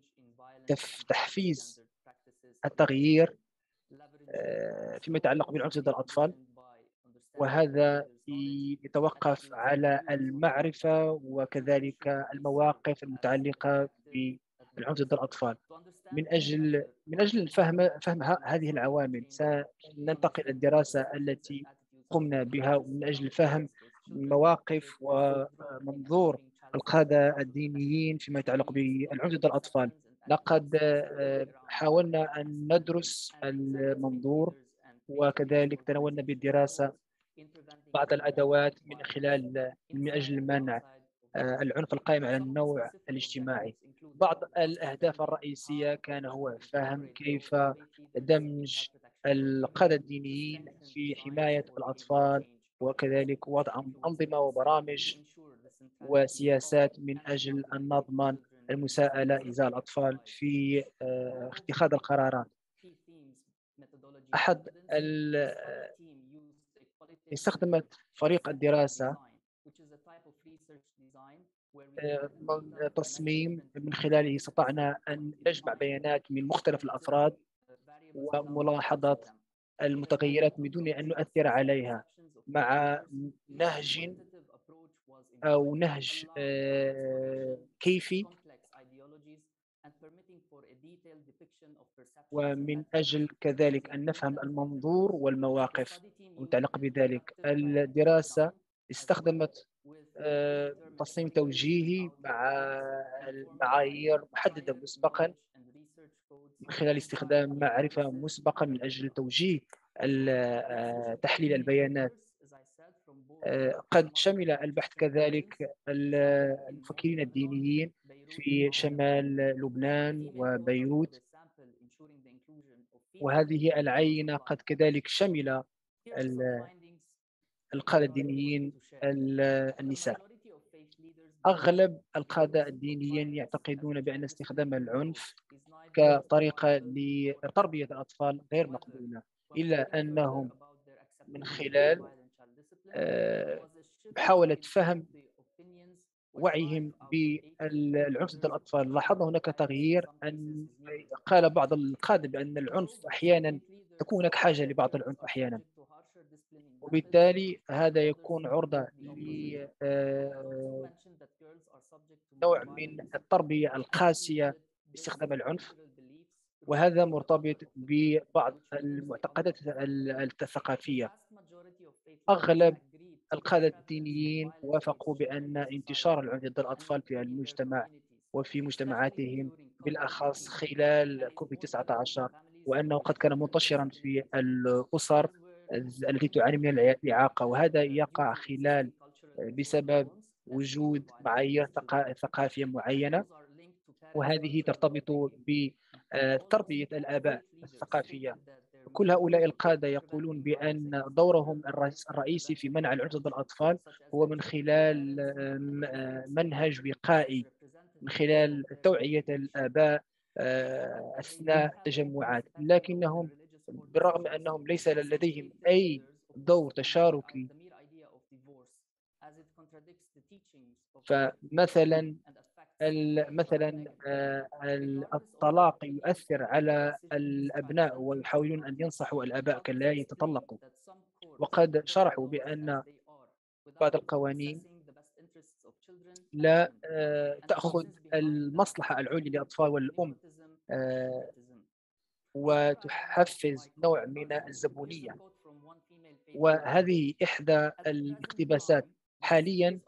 تحفيز التغيير فيما يتعلق بالعنف ضد الأطفال، وهذا يتوقف على المعرفة وكذلك المواقف المتعلقة بالعنف ضد الأطفال. من أجل فهم هذه العوامل سننتقل إلى الدراسة التي قمنا بها، ومن أجل فهم مواقف ومنظور القادة الدينيين فيما يتعلق بالعنف ضد الأطفال. لقد حاولنا أن ندرس المنظور، وكذلك تناولنا بالدراسة بعض الأدوات من أجل منع العنف القائم على النوع الاجتماعي. بعض الأهداف الرئيسية كان هو فهم كيف دمج القادة الدينيين في حماية الأطفال، وكذلك وضع أنظمة وبرامج وسياسات من أجل أن نضمن المساءلة إزاء الأطفال في اتخاذ القرارات. أحد استخدمت فريق الدراسة تصميم من خلاله استطعنا أن نجمع بيانات من مختلف الأفراد وملاحظة المتغيرات بدون أن نؤثر عليها، مع نهج أو نهج كيفي، ومن أجل كذلك أن نفهم المنظور والمواقف المتعلقة بذلك. الدراسة استخدمت تصميم توجيهي مع المعايير محددة مسبقا من خلال استخدام معرفة مسبقا من أجل توجيه تحليل البيانات. قد شمل البحث كذلك المفكرين الدينيين في شمال لبنان وبيروت، وهذه العينة قد كذلك شمل القادة الدينيين النساء. أغلب القادة الدينيين يعتقدون بأن استخدام العنف كطريقة لتربية الأطفال غير مقبولة، إلا أنهم من خلال محاولة فهم وعيهم بالعنف ضد الأطفال لاحظنا هناك تغيير. أن قال بعض القادة بأن العنف أحيانا تكون هناك حاجة لبعض العنف أحيانا، وبالتالي هذا يكون عرضة لنوع من التربية القاسية باستخدام العنف، وهذا مرتبط ببعض المعتقدات الثقافية. أغلب القادة الدينيين وافقوا بأن انتشار العنف ضد الأطفال في المجتمع وفي مجتمعاتهم بالأخص خلال كوفيد-19، وأنه قد كان منتشرا في الأسر التي تعاني من الإعاقة، وهذا يقع خلال بسبب وجود معايير ثقافية معينة، وهذه ترتبط بتربية الآباء الثقافية. كل هؤلاء القادة يقولون بأن دورهم الرئيسي في منع العنف ضد الأطفال هو من خلال منهج وقائي، من خلال توعية الآباء أثناء التجمعات، لكنهم بالرغم أنهم ليس لديهم أي دور تشاركي. فمثلا الطلاق يؤثر على الأبناء ويحاولون أن ينصحوا الآباء كي لا يتطلقوا، وقد شرحوا بأن بعض القوانين لا تأخذ المصلحة العليا للأطفال والأم وتحفز نوع من الزبونية، وهذه إحدى الاقتباسات. حاليا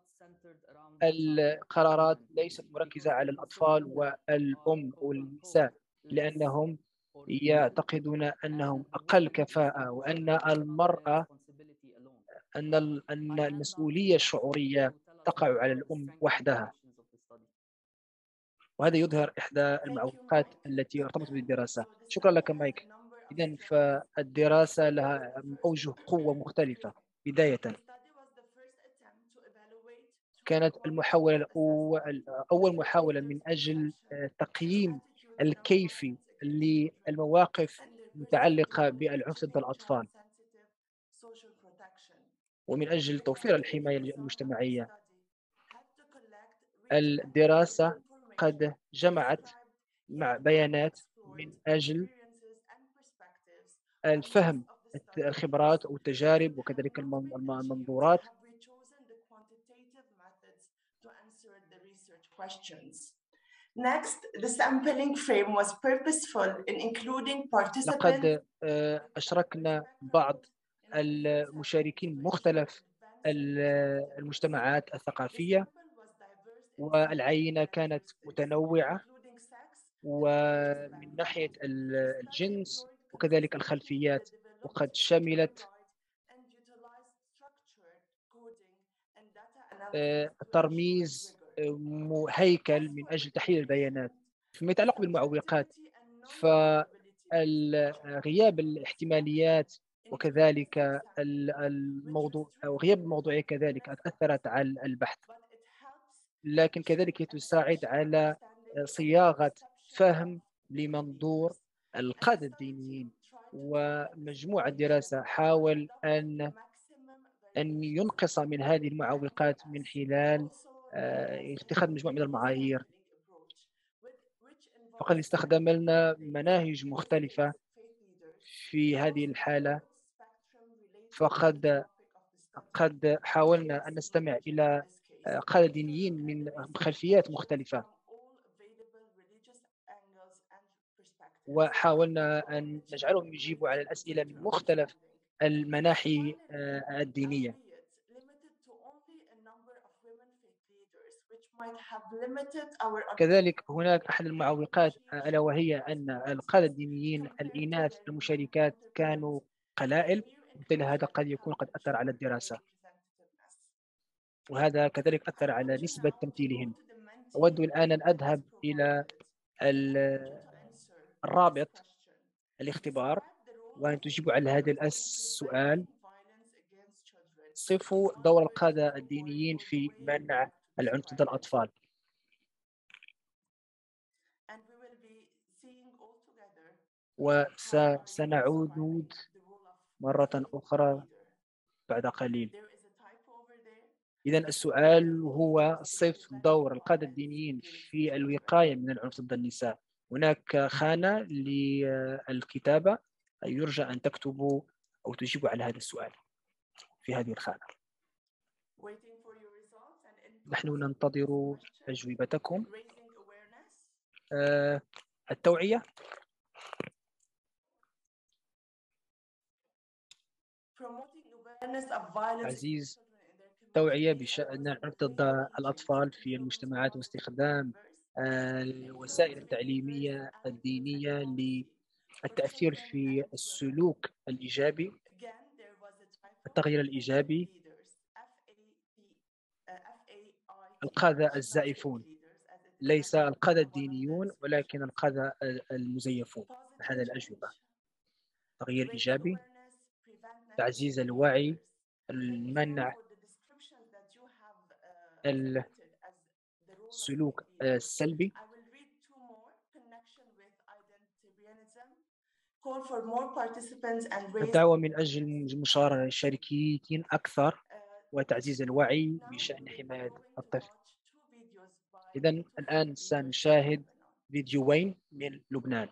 القرارات ليست مركزة على الأطفال والأم والنساء، لأنهم يعتقدون أنهم أقل كفاءة، وأن المرأة أن المسؤولية الشعورية تقع على الأم وحدها، وهذا يظهر إحدى المعوقات التي ارتبطت بالدراسة. شكرا لك مايك. إذن فالدراسة لها أوجه قوة مختلفة. بداية كانت المحاولة أول محاولة من أجل تقييم الكيفي للمواقف المتعلقة بالعنف ضد الأطفال ومن أجل توفير الحماية المجتمعية. الدراسة قد جمعت مع بيانات من أجل الفهم الخبرات والتجارب وكذلك المنظورات. Next, the sampling frame was purposeful in including participants. لقد أشركنا بعض المشاركين مختلف المجتمعات الثقافية، والعينة كانت متنوعة ومن ناحية الجنس وكذلك الخلفيات، وقد شملت ترميز هيكل من أجل تحليل البيانات. فيما يتعلق بالمعوقات، فغياب الاحتماليات وكذلك الموضوع أو غياب الموضوعية كذلك أثرت على البحث، لكن كذلك تساعد على صياغة فهم لمنظور القادة الدينيين. ومجموعة الدراسة حاول أن ينقص من هذه المعوقات من خلال اتخاذ مجموعة من المعايير. فقد استخدمنا مناهج مختلفة في هذه الحالة، فقد حاولنا أن نستمع إلى قادة دينيين من خلفيات مختلفة، وحاولنا أن نجعلهم يجيبوا على الأسئلة من مختلف المناحي الدينية. كذلك هناك أحد المعوقات ألا وهي أن القادة الدينيين الإناث المشاركات كانوا قلائل، وبالتالي هذا قد يكون قد أثر على الدراسة، وهذا كذلك أثر على نسبة تمثيلهن. أود الآن أن أذهب إلى الرابط الاختبار وأن تجيبوا على هذا السؤال. صفوا دور القادة الدينيين في منع العنف ضد الأطفال. وسنعود مرة أخرى بعد قليل. إذا السؤال هو صف دور القادة الدينيين في الوقاية من العنف ضد النساء. هناك خانة للكتابة، يرجى أن تكتبوا أو تجيبوا على هذا السؤال في هذه الخانة. نحن ننتظر أجوبتكم. التوعية. عزيز، توعية بشأن العنف ضد الأطفال في المجتمعات واستخدام الوسائل التعليمية الدينية للتأثير في السلوك الإيجابي، التغيير الإيجابي. القادة الزائفون، ليس القادة الدينيون ولكن القادة المزيفون. هذا الأجوبة: تغيير إيجابي، تعزيز الوعي، المنع السلوك السلبي. الدعوة من أجل المشاركين أكثر وتعزيز الوعي بشأن حماية الطفل. إذن الآن سنشاهد فيديوين من لبنان.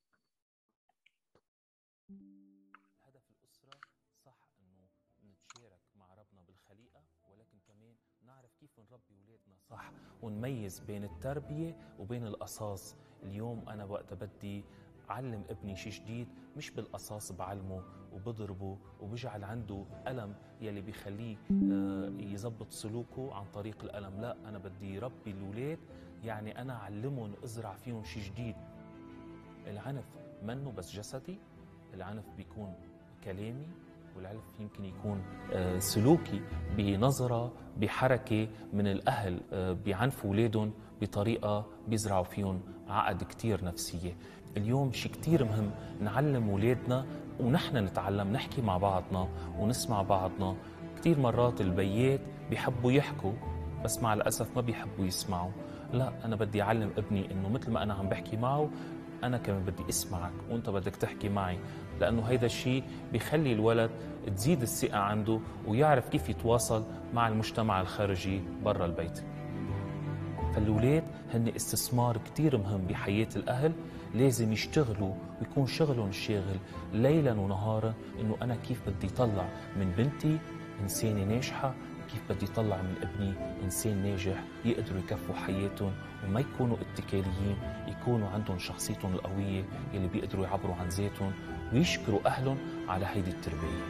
هدف الأسرة صح إنه نتشارك مع ربنا بالخليقة، ولكن كمان نعرف كيف نربي أولادنا صح ونميز بين التربية وبين القصاص. اليوم أنا وقت بدي علم ابني شيء جديد، مش بالقصاص بعلمه وبضربه وبجعل عنده ألم يلي بيخليه يزبط سلوكه عن طريق الألم. لا، أنا بدي ربي الأولاد، يعني أنا أعلمهم أزرع فيهم شيء جديد. العنف منه بس جسدي، العنف بيكون كلامي، والعنف يمكن يكون سلوكي، بنظرة، بحركة من الأهل بيعنفوا أولادهم بطريقة بيزرعوا فيهم عقد كتير نفسية. اليوم شيء كتير مهم نعلم أولادنا ونحن نتعلم، نحكي مع بعضنا ونسمع بعضنا. كتير مرات البيات بيحبوا يحكوا بس مع الأسف ما بيحبوا يسمعوا. لا، أنا بدي أعلم ابني إنه مثل ما أنا عم بحكي معه أنا كمان بدي أسمعك وأنت بدك تحكي معي، لأنه هيدا الشيء بيخلي الولد تزيد الثقة عنده ويعرف كيف يتواصل مع المجتمع الخارجي برا البيت. فالولاد هن استثمار كتير مهم بحياة الأهل، لازم يشتغلوا ويكون شغلهم الشاغل ليلا ونهارا إنه أنا كيف بدي طلع من بنتي إنسانة ناجحة، كيف بدي طلع من ابني إنسان ناجح يقدروا يكفوا حياتهم وما يكونوا اتكاليين، يكونوا عندهم شخصيتهم القوية اللي بيقدروا يعبروا عن ذاتهم ويشكروا أهلهم على هيدي التربية.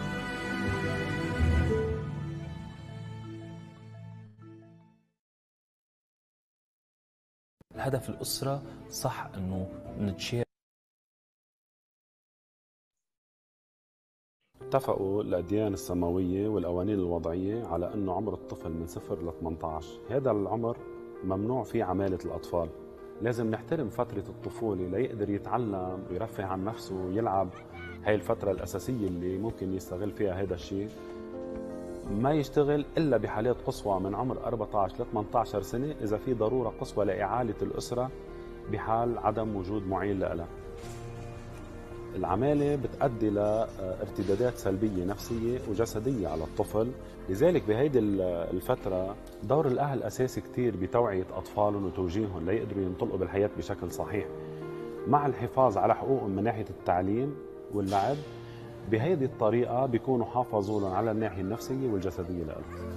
الهدف الأسرة صح إنه نتشارك. اتفقوا الأديان السماوية والقوانين الوضعية على أنه عمر الطفل من 0 ل 18. هذا العمر ممنوع فيه عمالة الأطفال. لازم نحترم فترة الطفولة ليقدر يتعلم ويرفه عن نفسه ويلعب. هاي الفترة الأساسية اللي ممكن يستغل فيها هذا الشيء. ما يشتغل إلا بحالات قصوى من عمر 14 ل 18 سنة إذا في ضرورة قصوى لإعالة الأسرة بحال عدم وجود معين لها. العمالة بتؤدي لارتدادات سلبية نفسية وجسدية على الطفل. لذلك بهيدي الفترة دور الأهل أساسي كتير بتوعية أطفالهم وتوجيههم ليقدروا ينطلقوا بالحياة بشكل صحيح، مع الحفاظ على حقوقهم من ناحية التعليم واللعب. بهيدي الطريقة بيكونوا حافظوا لهم على الناحية النفسية والجسدية لهم.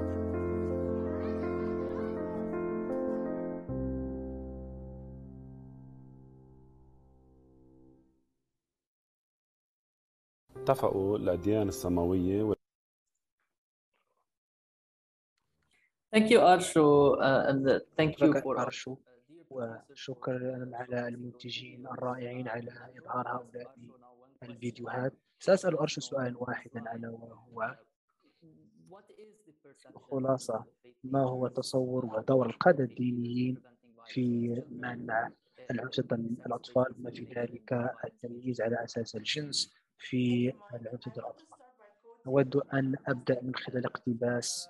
اتفقوا الأديان السماوية Thank you, Arsho, and thank you for أرشو، وشكرا على المنتجين الرائعين على إظهار هؤلاء الفيديوهات. سأسأل أرشو سؤال واحدا ألا وهو خلاصة، ما هو تصور ودور القادة الدينيين في منع العنف ضد الأطفال، بما في ذلك التمييز على أساس الجنس في العنف ضد الأطفال؟ أود أن أبدأ من خلال اقتباس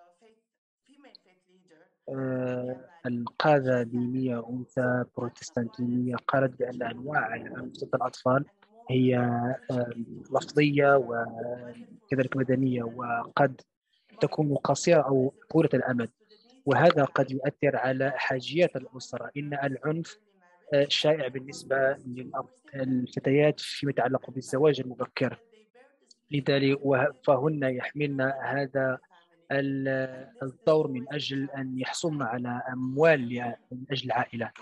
القادة دينية أنثى بروتستانتية قالت بأن أنواع العنف ضد الأطفال هي لفظية وكذلك مدنية، وقد تكون قصيرة أو طولة الأمد، وهذا قد يؤثر على حاجيات الأسرة. إن العنف شائع بالنسبة للفتيات فيما يتعلق بالزواج المبكر، لذلك فهن يحملن هذا الدور من أجل أن يحصلن على أموال من أجل العائلة.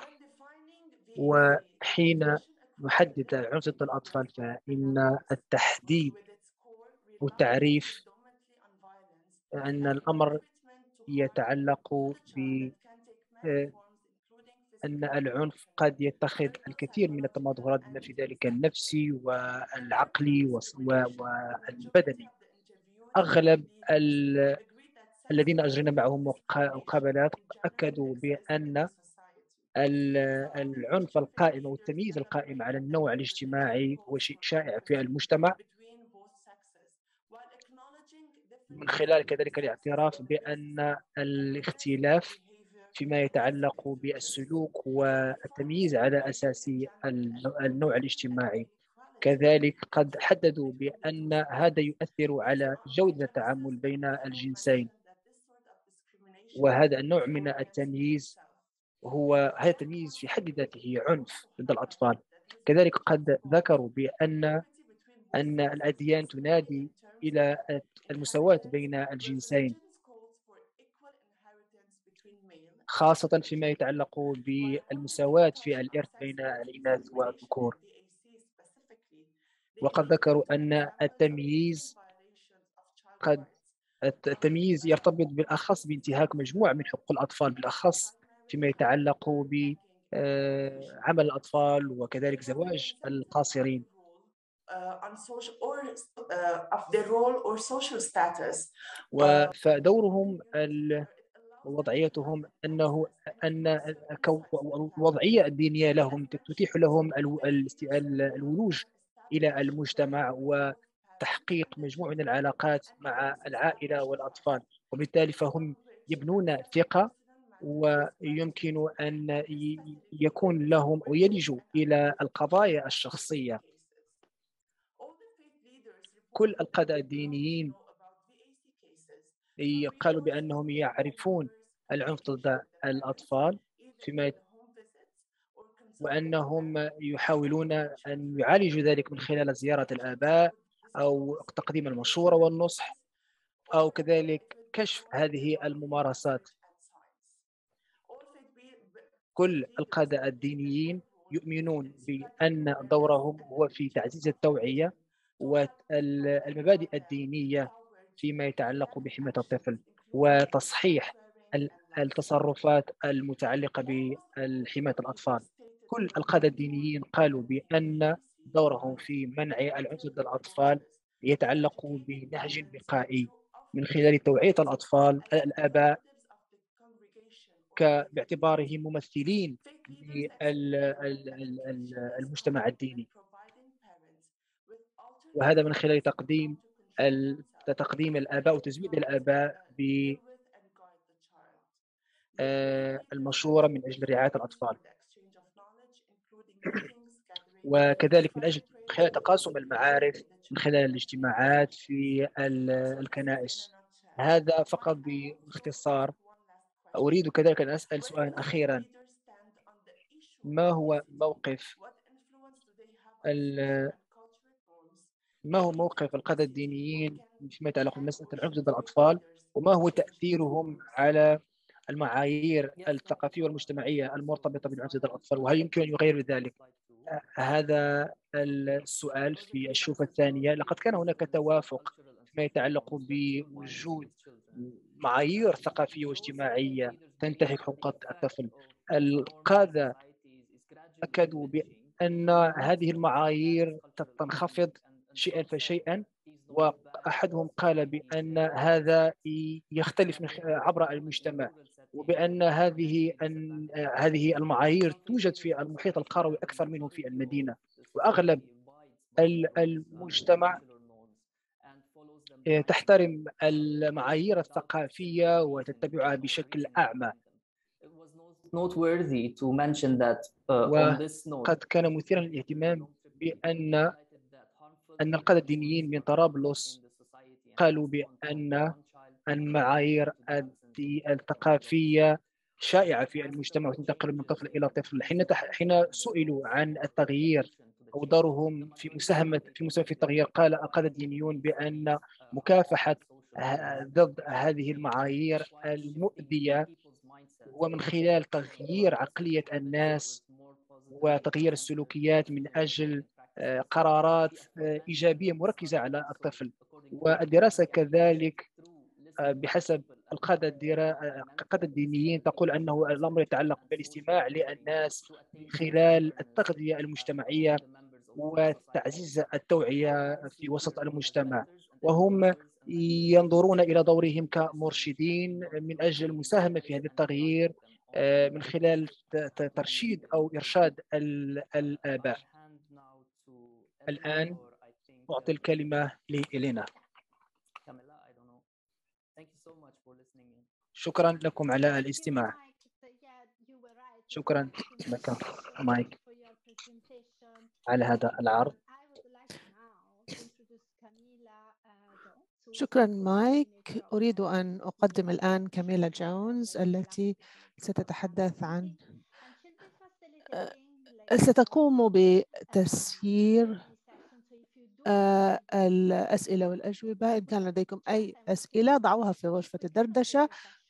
وحين نحدد عنف ضد الأطفال فإن التحديد والتعريف أن الأمر يتعلق بأن العنف قد يتخذ الكثير من التمظهرات، بما في ذلك النفسي والعقلي والبدني. أغلب الذين أجرينا معهم مقابلات أكدوا بأن العنف القائم أو التمييز القائم على النوع الاجتماعي هو شيء شائع في المجتمع، من خلال كذلك الاعتراف بأن الاختلاف فيما يتعلق بالسلوك والتمييز على أساس النوع الاجتماعي. كذلك قد حددوا بأن هذا يؤثر على جودة التعامل بين الجنسين، وهذا النوع من التمييز هذا التمييز في حد ذاته عنف ضد الأطفال. كذلك قد ذكروا بأن الأديان تنادي إلى المساواة بين الجنسين، خاصة فيما يتعلق بالمساواة في الإرث بين الإناث والذكور. وقد ذكروا أن التمييز يرتبط بالأخص بانتهاك مجموعة من حقوق الأطفال، بالأخص فيما يتعلق بعمل الأطفال وكذلك زواج القاصرين. فدورهم ووضعيتهم أن الوضعية الدينية لهم تتيح لهم الولوج إلى المجتمع وتحقيق مجموعة من العلاقات مع العائلة والأطفال، وبالتالي فهم يبنون ثقة ويمكن أن يكون لهم ويلجوا إلى القضايا الشخصية. كل القادة الدينيين قالوا بأنهم يعرفون العنف ضد الأطفال وأنهم يحاولون أن يعالجوا ذلك من خلال زيارة الآباء أو تقديم المشورة والنصح أو كذلك كشف هذه الممارسات. كل القادة الدينيين يؤمنون بأن دورهم هو في تعزيز التوعية والمبادئ الدينية فيما يتعلق بحماية الطفل وتصحيح التصرفات المتعلقة بحماية الأطفال. كل القادة الدينيين قالوا بأن دورهم في منع العنف ضد الأطفال يتعلق بنهج وقائي من خلال توعية الأطفال الآباء باعتبارهم ممثلين للمجتمع الديني، وهذا من خلال تقديم الآباء وتزويد الآباء بالمشورة من أجل رعاية الأطفال، وكذلك من أجل خلال تقاسم المعارف من خلال الاجتماعات في الكنائس. هذا فقط باختصار. أريد كذلك أن أسأل سؤالا أخيرا: ما هو موقف القادة الدينيين فيما يتعلق بمسألة العنف ضد الأطفال، وما هو تأثيرهم على المعايير الثقافية والمجتمعية المرتبطة بالعنف ضد الأطفال، وهل يمكن أن يغير ذلك؟ هذا السؤال في الشوفة الثانية. لقد كان هناك توافق فيما يتعلق بوجود معايير ثقافية واجتماعية تنتهك حقوق الطفل. القادة أكدوا بأن هذه المعايير تنخفض شيئا فشيئا، وأحدهم قال بأن هذا يختلف عبر المجتمع، وبأن هذه المعايير توجد في المحيط القروي أكثر منه في المدينة، وأغلب المجتمع تحترم المعايير الثقافية وتتبعها بشكل أعمى. وقد كان مثيرا للاهتمام بأن القادة الدينيين من طرابلس قالوا بأن المعايير الثقافية شائعة في المجتمع وتنتقل من طفل إلى طفل. حين سئلوا عن التغيير أو دورهم في مساهمة في التغيير، قال القادة الدينيون بأن مكافحة ضد هذه المعايير المؤذية هو من خلال تغيير عقلية الناس وتغيير السلوكيات من أجل قرارات إيجابية مركزة على الطفل. والدراسة كذلك بحسب القادة الدينيين تقول أنه الأمر يتعلق بالاستماع للناس من خلال التغذية المجتمعية وتعزيز التوعية في وسط المجتمع، وهم ينظرون إلى دورهم كمرشدين من أجل المساهمة في هذا التغيير من خلال ترشيد أو إرشاد الآباء. الآن أعطي الكلمة لإلينا. شكرا لكم على الاستماع. شكرا لك مايك على هذا العرض. شكرا مايك. أريد أن أقدم الآن كاميلا جونز التي ستتحدث ستقوم بتسيير الأسئلة والأجوبة. إن كان لديكم أي أسئلة ضعوها في غرفة الدردشة،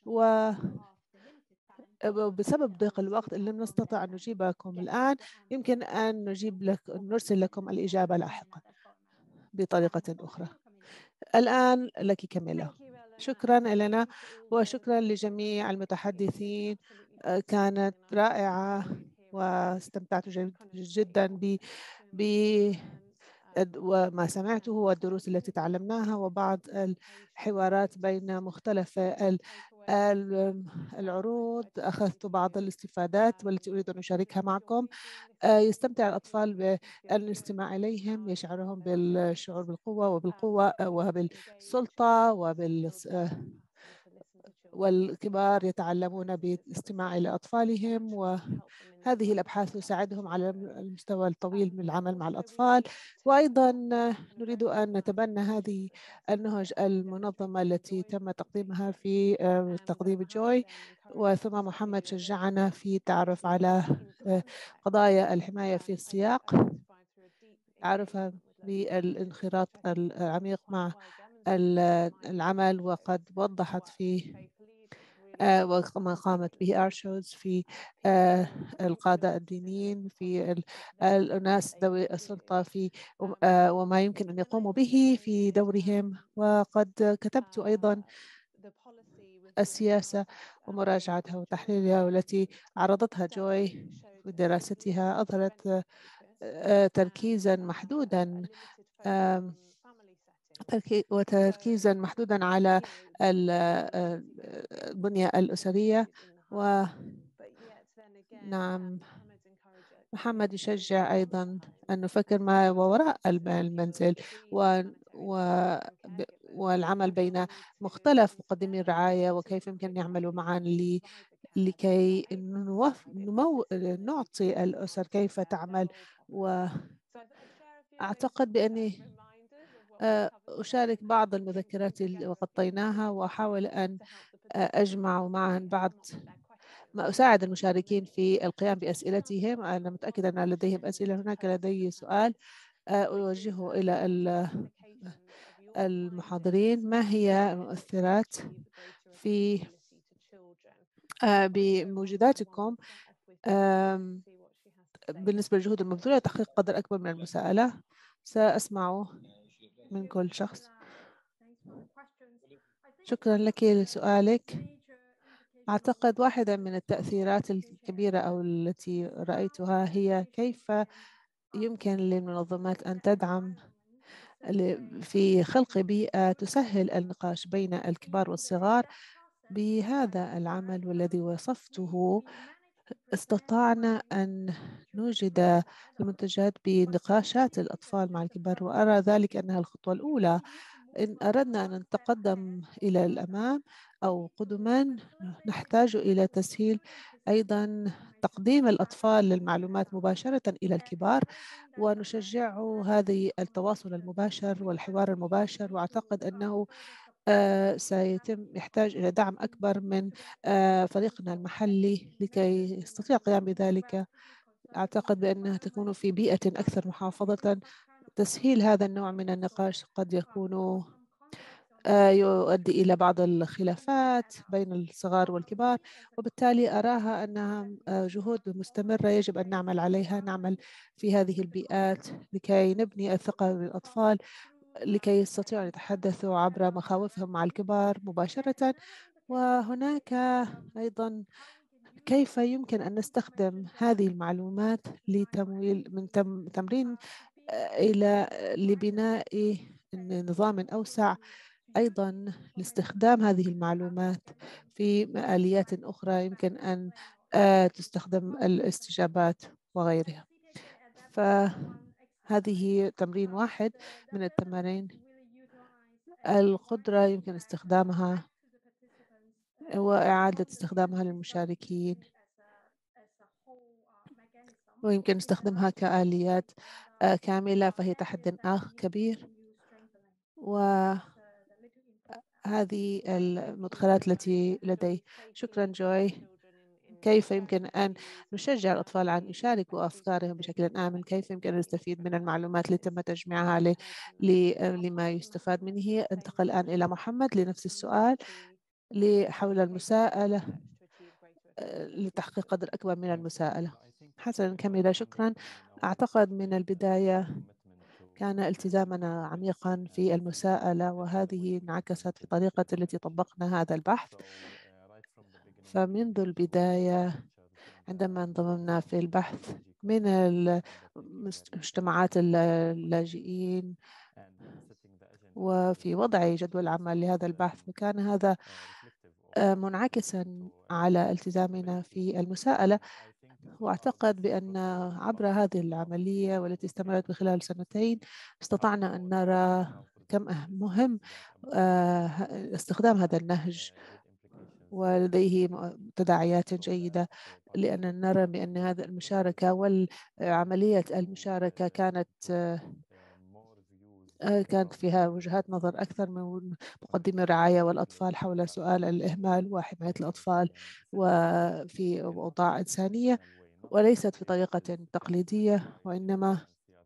وبسبب ضيق الوقت إن لم نستطع أن نجيبكم الآن يمكن أن نرسل لكم الإجابة لاحقا بطريقة أخرى. الآن لك كاميلا. شكرا إلينا، وشكرا لجميع المتحدثين، كانت رائعة واستمتعت جدا وما سمعته والدروس التي تعلمناها وبعض الحوارات بين مختلف العروض. أخذت بعض الاستفادات والتي أريد أن أشاركها معكم. يستمتع الأطفال بالاستماع إليهم، يشعرهم بالشعور بالقوة وبالسلطة والكبار يتعلمون بالاستماع إلى أطفالهم، وهذه الأبحاث تساعدهم على المستوى الطويل من العمل مع الأطفال. وأيضا نريد أن نتبنى هذه النهج المنظمة التي تم تقديمها في تقديم جوي، وثم محمد شجعنا في التعرف على قضايا الحماية في السياق، عرفها بالانخراط العميق مع العمل، وقد وضحت في وما قامت به أرشوز في القادة الدينيين، في الناس ذوي السلطة، في وما يمكن أن يقوموا به في دورهم. وقد كتبت أيضا السياسة ومراجعتها وتحليلها، والتي عرضتها جوي في دراستها أظهرت تركيزا محدودا وتركيزا محدودا على البنية الأسرية. نعم، محمد يشجع أيضا أن نفكر ما وراء المنزل والعمل بين مختلف مقدمي الرعاية، وكيف يمكن أن يعملوا معا لكي نعطي الأسر كيف تعمل. وأعتقد بأني أشارك بعض المذكرات اللي غطيناها، وأحاول أن أجمع معا بعض ما أساعد المشاركين في القيام بأسئلتهم. أنا متأكدة أن لديهم أسئلة. هناك لدي سؤال أوجهه إلى المحاضرين: ما هي المؤثرات في بموجوداتكم بالنسبة للجهود المبذولة لتحقيق قدر أكبر من المساءلة؟ سأسمع من كل شخص. شكرا لك لسؤالك. أعتقد واحدة من التأثيرات الكبيرة أو التي رأيتها هي كيف يمكن للمنظمات أن تدعم في خلق بيئة تسهل النقاش بين الكبار والصغار. بهذا العمل والذي وصفته استطعنا أن نوجد المنتجات بنقاشات الأطفال مع الكبار، وأرى ذلك أنها الخطوة الأولى. إن أردنا أن نتقدم إلى الأمام أو قدما، نحتاج إلى تسهيل أيضا تقديم الأطفال للمعلومات مباشرة إلى الكبار، ونشجع هذه التواصل المباشر والحوار المباشر. وأعتقد أنه يحتاج إلى دعم أكبر من فريقنا المحلي لكي يستطيع القيام بذلك. أعتقد بأنها تكون في بيئة أكثر محافظة. تسهيل هذا النوع من النقاش قد يكون يؤدي إلى بعض الخلافات بين الصغار والكبار، وبالتالي أراها أنها جهود مستمرة يجب أن نعمل عليها. نعمل في هذه البيئات لكي نبني الثقة بالأطفال، لكي يستطيعوا أن يتحدثوا عبر مخاوفهم مع الكبار مباشرة. وهناك أيضا كيف يمكن أن نستخدم هذه المعلومات لتمويل من تمرين إلى لبناء نظام أوسع، أيضا لاستخدام هذه المعلومات في آليات أخرى يمكن أن تستخدم الاستجابات وغيرها. فهذه تمرين واحد من التمارين. القدرة يمكن استخدامها وإعادة استخدامها للمشاركين، ويمكن استخدامها كآليات كاملة، فهي تحدي كبير. وهذه المدخلات التي لدي. شكرا جوي. كيف يمكن أن نشجع الأطفال أن يشاركوا أفكارهم بشكل آمن؟ كيف يمكن أن نستفيد من المعلومات اللي تم تجميعها لما يستفاد منه؟ انتقل الآن إلى محمد لنفس السؤال حول المساءلة لتحقيق قدر أكبر من المساءلة. حسنا كاميلا، شكرا. أعتقد من البداية كان التزامنا عميقا في المساءلة، وهذه انعكست في الطريقة التي طبقنا هذا البحث. فمنذ البداية عندما انضممنا في البحث من مجتمعات اللاجئين وفي وضع جدول عمل لهذا البحث، وكان هذا منعكسا على التزامنا في المساءلة. وأعتقد بأن عبر هذه العملية والتي استمرت بخلال سنتين استطعنا أن نرى كم مهم استخدام هذا النهج، ولديه تداعيات جيدة، لأن نرى بأن هذه المشاركة والعملية المشاركة كانت فيها وجهات نظر أكثر من مقدمي الرعاية والأطفال حول سؤال الإهمال وحماية الأطفال وفي أوضاع إنسانية، وليست في طريقة تقليدية، وإنما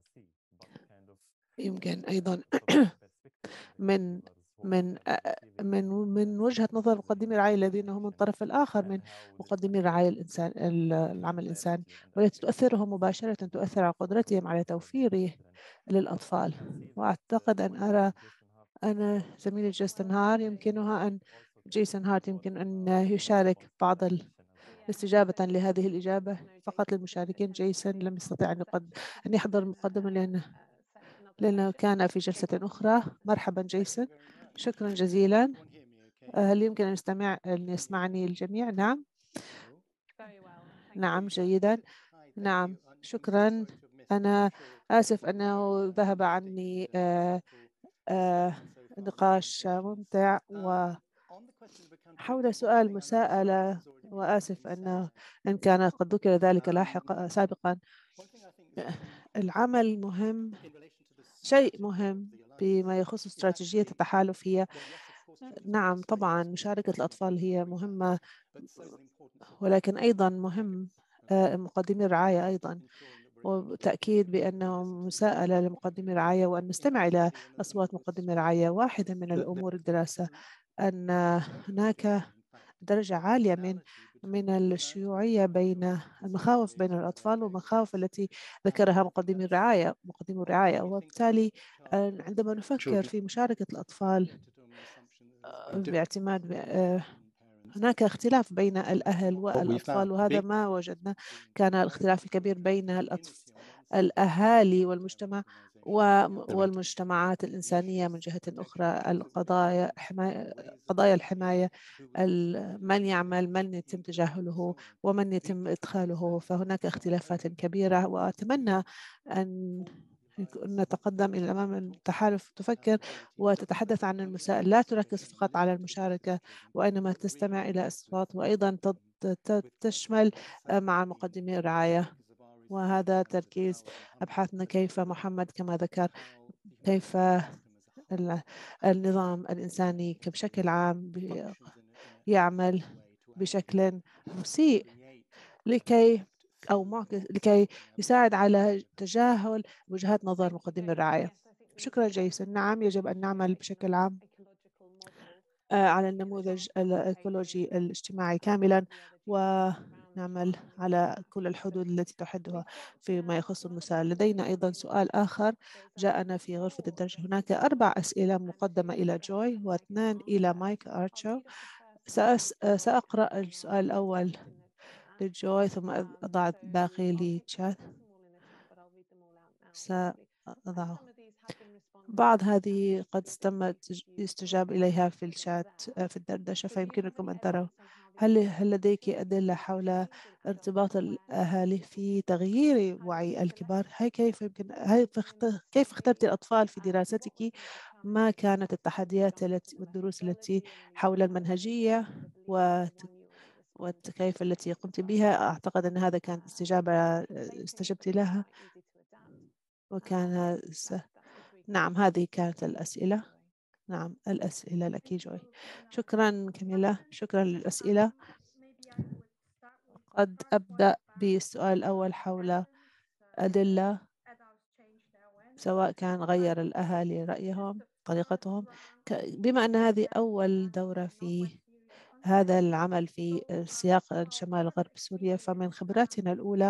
يمكن أيضا من من من وجهة نظر مقدمي الرعاية الذين هم الطرف الآخر من مقدمي الرعاية العمل الإنساني، والتي تؤثرهم مباشرة، تؤثر على قدرتهم على توفيره للأطفال. وأعتقد أن أرى أن زميلي جيسون هارت يمكن أن يشارك بعض استجابة لهذه الإجابة. فقط للمشاركين. جيسون لم يستطع أن يحضر المقدمة لأنه لأنه كان في جلسة أخرى. مرحبا جيسون، شكرا جزيلا. هل يمكن أن يسمعني الجميع؟ نعم. نعم جيدا. نعم شكرا. أنا آسف أنه ذهب عني نقاش ممتع وحول سؤال مساءلة، وآسف إن كان قد ذكر ذلك سابقا. العمل مهم، شيء مهم بما يخص استراتيجية التحالف هي نعم طبعا مشاركة الأطفال هي مهمة، ولكن أيضا مهم مقدمي الرعاية أيضا، وتأكيد بأنه مساءلة لمقدمي الرعاية وأن نستمع إلى أصوات مقدمي الرعاية. واحدة من الأمور الدراسة أن هناك درجة عالية من الشيوعية بين المخاوف بين الأطفال والمخاوف التي ذكرها مقدمي الرعاية، وبالتالي عندما نفكر في مشاركة الأطفال باعتماد هناك اختلاف بين الأهل والأطفال، وهذا ما وجدنا. كان الاختلاف الكبير بين الأهالي والمجتمع والمجتمعات الإنسانية من جهة أخرى. قضايا الحماية، من يعمل، من يتم تجاهله ومن يتم إدخاله، فهناك اختلافات كبيرة. وأتمنى أن نتقدم إلى الأمام. التحالف تفكر وتتحدث عن المسائل، لا تركز فقط على المشاركة وإنما تستمع إلى أصوات، وأيضا تشمل مع مقدمي الرعاية. وهذا تركيز أبحاثنا. كيف محمد كما ذكر، كيف النظام الإنساني بشكل عام يعمل بشكل مسيء لكي يساعد على تجاهل وجهات نظر مقدمي الرعاية. شكرا جيسون. نعم يجب أن نعمل بشكل عام على النموذج الإيكولوجي الاجتماعي كاملا، ونعمل على كل الحدود التي تحدها فيما يخص المساءلة. لدينا أيضا سؤال آخر جاءنا في غرفة الدرج. هناك 4 أسئلة مقدمة إلى جوي و2 إلى مايك أرشو. سأقرأ السؤال الأول لجوي ثم أضع الباقي لتشات. سأضعه. بعض هذه قد تم الاستجابة إليها في الشات في الدردشة، فيمكنكم أن تروا. هل لديك أدلة حول ارتباط الأهالي في تغيير وعي الكبار؟ كيف اخترت الأطفال في دراستك؟ ما كانت التحديات والدروس التي حول المنهجية وكيف التي قمت بها؟ أعتقد أن هذا كانت استجبت لها وكان نعم هذه كانت الأسئلة. نعم الأسئلة لك جوي. شكرا كاميلا، شكرا للأسئلة. قد أبدأ بالسؤال الأول حول أدلة سواء كان غير الأهالي رأيهم طريقتهم. بما أن هذه أول دورة في هذا العمل في سياق شمال غرب سوريا، فمن خبراتنا الأولى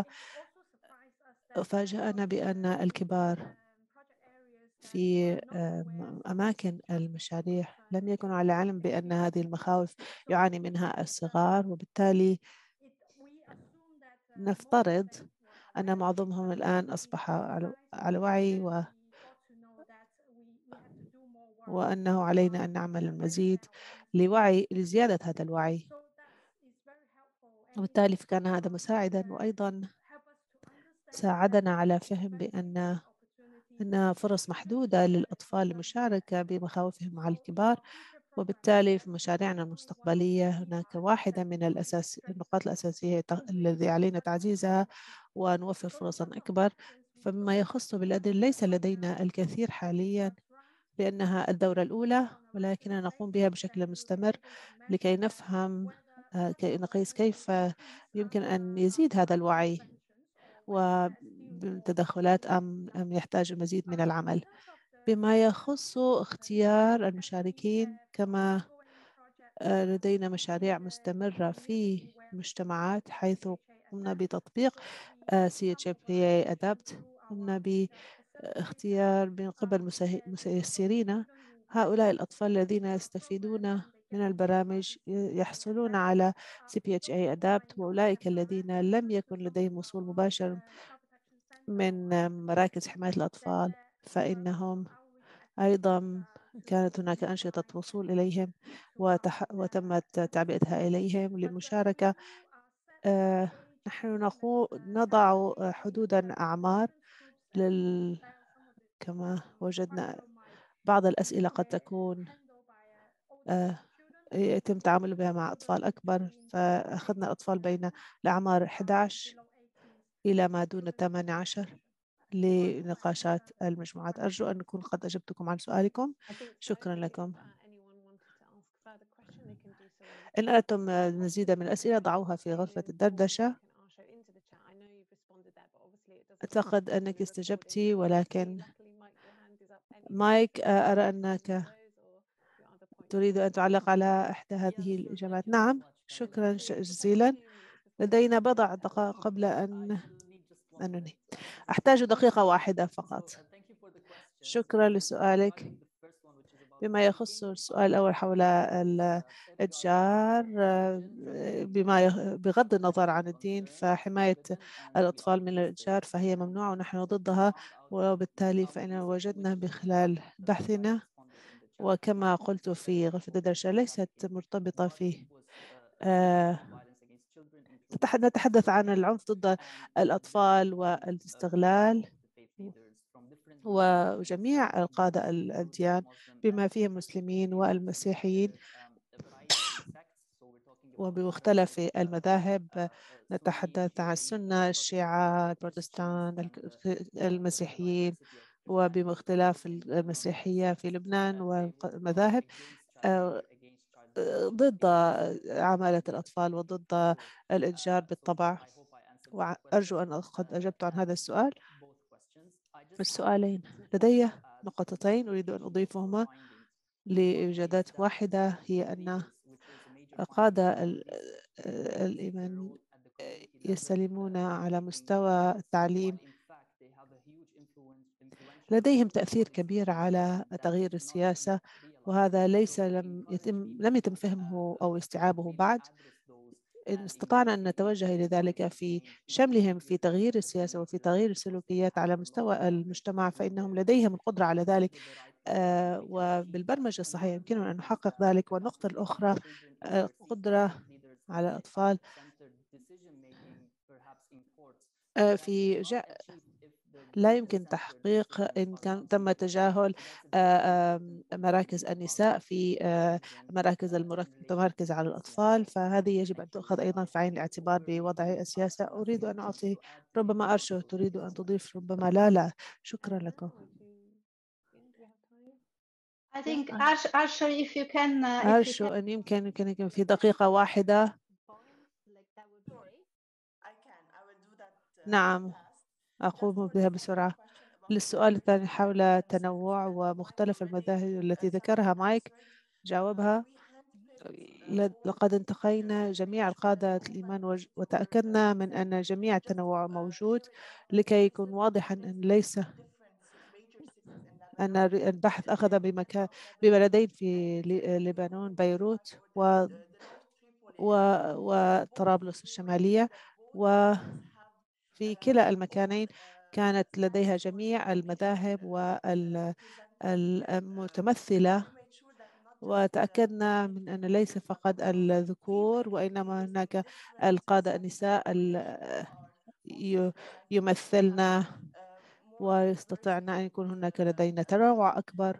فاجأنا بأن الكبار في أماكن المشاريع لم يكونوا على علم بأن هذه المخاوف يعاني منها الصغار، وبالتالي نفترض أن معظمهم الآن أصبح على وعي وأنه علينا أن نعمل المزيد لزيادة هذا الوعي، وبالتالي كان هذا مساعدا. وأيضا ساعدنا على فهم بأن فرص محدودة للأطفال للمشاركة بمخاوفهم مع الكبار، وبالتالي في مشاريعنا المستقبلية هناك واحدة من النقاط الأساسية الذي علينا تعزيزها ونوفر فرصا أكبر. فيما يخص بالأدلة ليس لدينا الكثير حاليا لأنها الدورة الأولى، ولكننا نقوم بها بشكل مستمر لكي نفهم نقيس كيف يمكن أن يزيد هذا الوعي وبتدخلات أم يحتاج المزيد من العمل. بما يخص اختيار المشاركين، كما لدينا مشاريع مستمرة في المجتمعات حيث قمنا بتطبيق CHPA Adapt. قمنا باختيار من قبل مسيسرين هؤلاء الأطفال الذين يستفيدون من البرامج يحصلون على CPHA Adapt، وأولئك الذين لم يكن لديهم وصول مباشر من مراكز حماية الأطفال فإنهم أيضا كانت هناك أنشطة وصول إليهم وتمت تعبئتها إليهم للمشاركة. نحن نضع حدودا أعمار كما وجدنا بعض الأسئلة قد تكون يتم التعامل بها مع أطفال أكبر، فأخذنا الأطفال بين الأعمار 11 إلى ما دون 18 لنقاشات المجموعات. أرجو أن أكون قد أجبتكم عن سؤالكم. شكرا لكم. إن أردتم مزيد من الأسئلة ضعوها في غرفة الدردشة. أعتقد أنك استجبتي، ولكن مايك أرى أنك تريد أن تعلق على إحدى هذه الإجابات. نعم، شكرا جزيلا. لدينا بضع دقائق قبل أن ننهي. أحتاج دقيقة واحدة فقط. شكرا لسؤالك. بما يخص السؤال الأول حول الإتجار، بغض النظر عن الدين، فحماية الأطفال من الإتجار فهي ممنوعة ونحن ضدها، وبالتالي فإن وجدنا بخلال بحثنا وكما قلت في غرفة الدردشة ليست مرتبطة في نتحدث عن العنف ضد الأطفال والاستغلال، وجميع القادة الأديان بما فيهم المسلمين والمسيحيين وبمختلف المذاهب. نتحدث عن السنة، الشيعة، البروتستان، المسيحيين، وبمختلف المسيحية في لبنان والمذاهب ضد عمالة الأطفال وضد الإتجار بالطبع. وأرجو أن قد أجبت عن هذا السؤال. السؤالين لدي نقطتين أريد أن أضيفهما لإجابات واحدة، هي أن قادة الإيمان يستلمون على مستوى التعليم لديهم تأثير كبير على تغيير السياسة، وهذا لم يتم فهمه أو استيعابه بعد. إن استطعنا أن نتوجه إلى ذلك في شملهم في تغيير السياسة وفي تغيير السلوكيات على مستوى المجتمع، فإنهم لديهم القدرة على ذلك، وبالبرمجة الصحيحة يمكننا أن نحقق ذلك. والنقطة الأخرى القدرة على الأطفال لا يمكن تحقيق إن كان تم تجاهل مراكز النساء في مراكز المتمركزة على الأطفال، فهذه يجب أن تؤخذ أيضا في عين الاعتبار بوضع السياسة. أريد أن أعطي ربما أرشو تريد أن تضيف، ربما لا. شكرا لكم. I think Arsho, if you can أرشو أن يمكن في دقيقة واحدة. نعم، أقوم بها بسرعة. للسؤال الثاني حول التنوع ومختلف المذاهب التي ذكرها مايك، جاوبها. لقد انتقينا جميع القادة الإيمان وتأكدنا من أن جميع التنوع موجود، لكي يكون واضحا أن ليس أن البحث أخذ ببلدين في لبنان، بيروت وطرابلس الشمالية، وفي كلا المكانين كانت لديها جميع المذاهب والمتمثلة، وتأكدنا من أن ليس فقط الذكور وإنما هناك القادة النساء يمثلنا، ويستطيعنا أن يكون هناك لدينا تنوع أكبر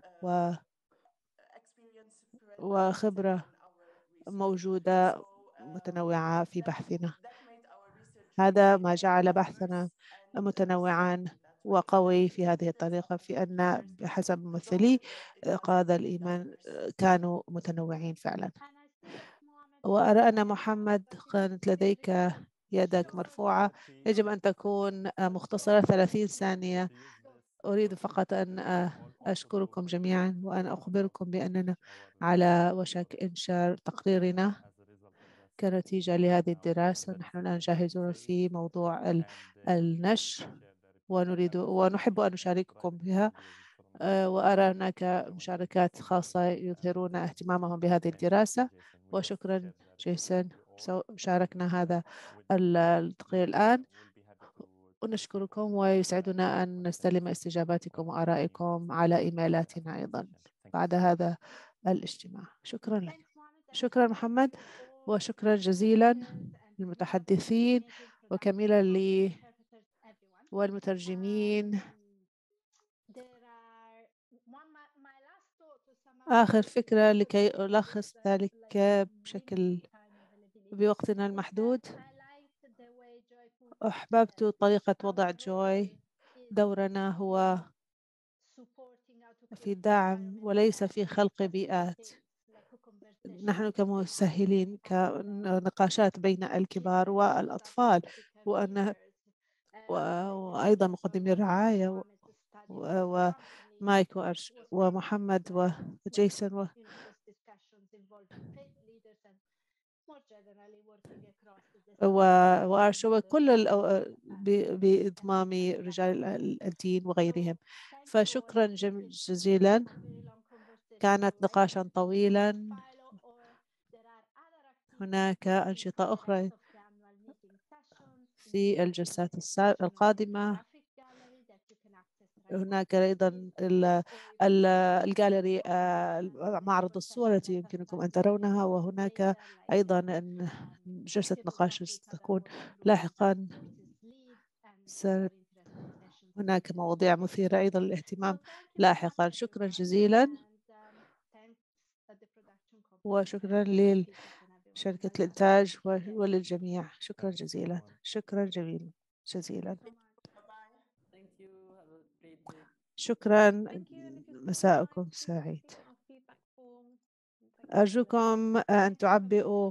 وخبرة موجودة متنوعة في بحثنا. هذا ما جعل بحثنا متنوعا وقوي في هذه الطريقة، في أن بحسب ممثلي قادة الإيمان كانوا متنوعين فعلا. وأرى أن محمد كانت لديك يدك مرفوعة، يجب أن تكون مختصرة 30 ثانية. أريد فقط أن أشكركم جميعا وأن أخبركم بأننا على وشك إنشاء تقريرنا كنتيجة لهذه الدراسة. نحن الآن جاهزون في موضوع النشر ونحب أن نشارككم بها، وأرى هناك مشاركات خاصة يظهرون اهتمامهم بهذه الدراسة. وشكرا جيسون، شاركنا هذا التقرير الآن. ونشكركم ويسعدنا أن نستلم استجاباتكم وآرائكم على إيميلاتنا أيضا بعد هذا الاجتماع. شكرا لك. شكرا محمد، وشكرا جزيلا للمتحدثين وكاميلا والمترجمين. آخر فكرة لكي ألخص ذلك بوقتنا المحدود. أحببت طريقة وضع جوي. دورنا هو في دعم وليس في خلق بيئات. نحن كمسهلين كنقاشات بين الكبار والأطفال وأيضا مقدمي الرعاية ومايك وأرش ومحمد وجيسون وأرشو وكل بإضمام رجال الدين وغيرهم. فشكرا جزيلا، كانت نقاشا طويلا. هناك أنشطة أخرى في الجلسات القادمة. هناك أيضا الجاليري، معرض الصور التي يمكنكم أن ترونها، وهناك أيضا جلسة نقاش ستكون لاحقا. هناك مواضيع مثيرة أيضا للاهتمام لاحقا. شكرا جزيلا، وشكرا لشركة الإنتاج وللجميع. شكرا جزيلا. شكرا جزيلا. شكرا، مساءكم سعيد. أرجوكم أن تعبئوا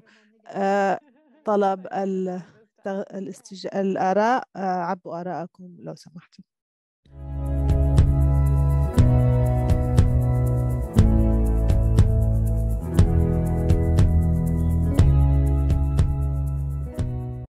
طلب الآراء. عبوا آراءكم لو سمحتم.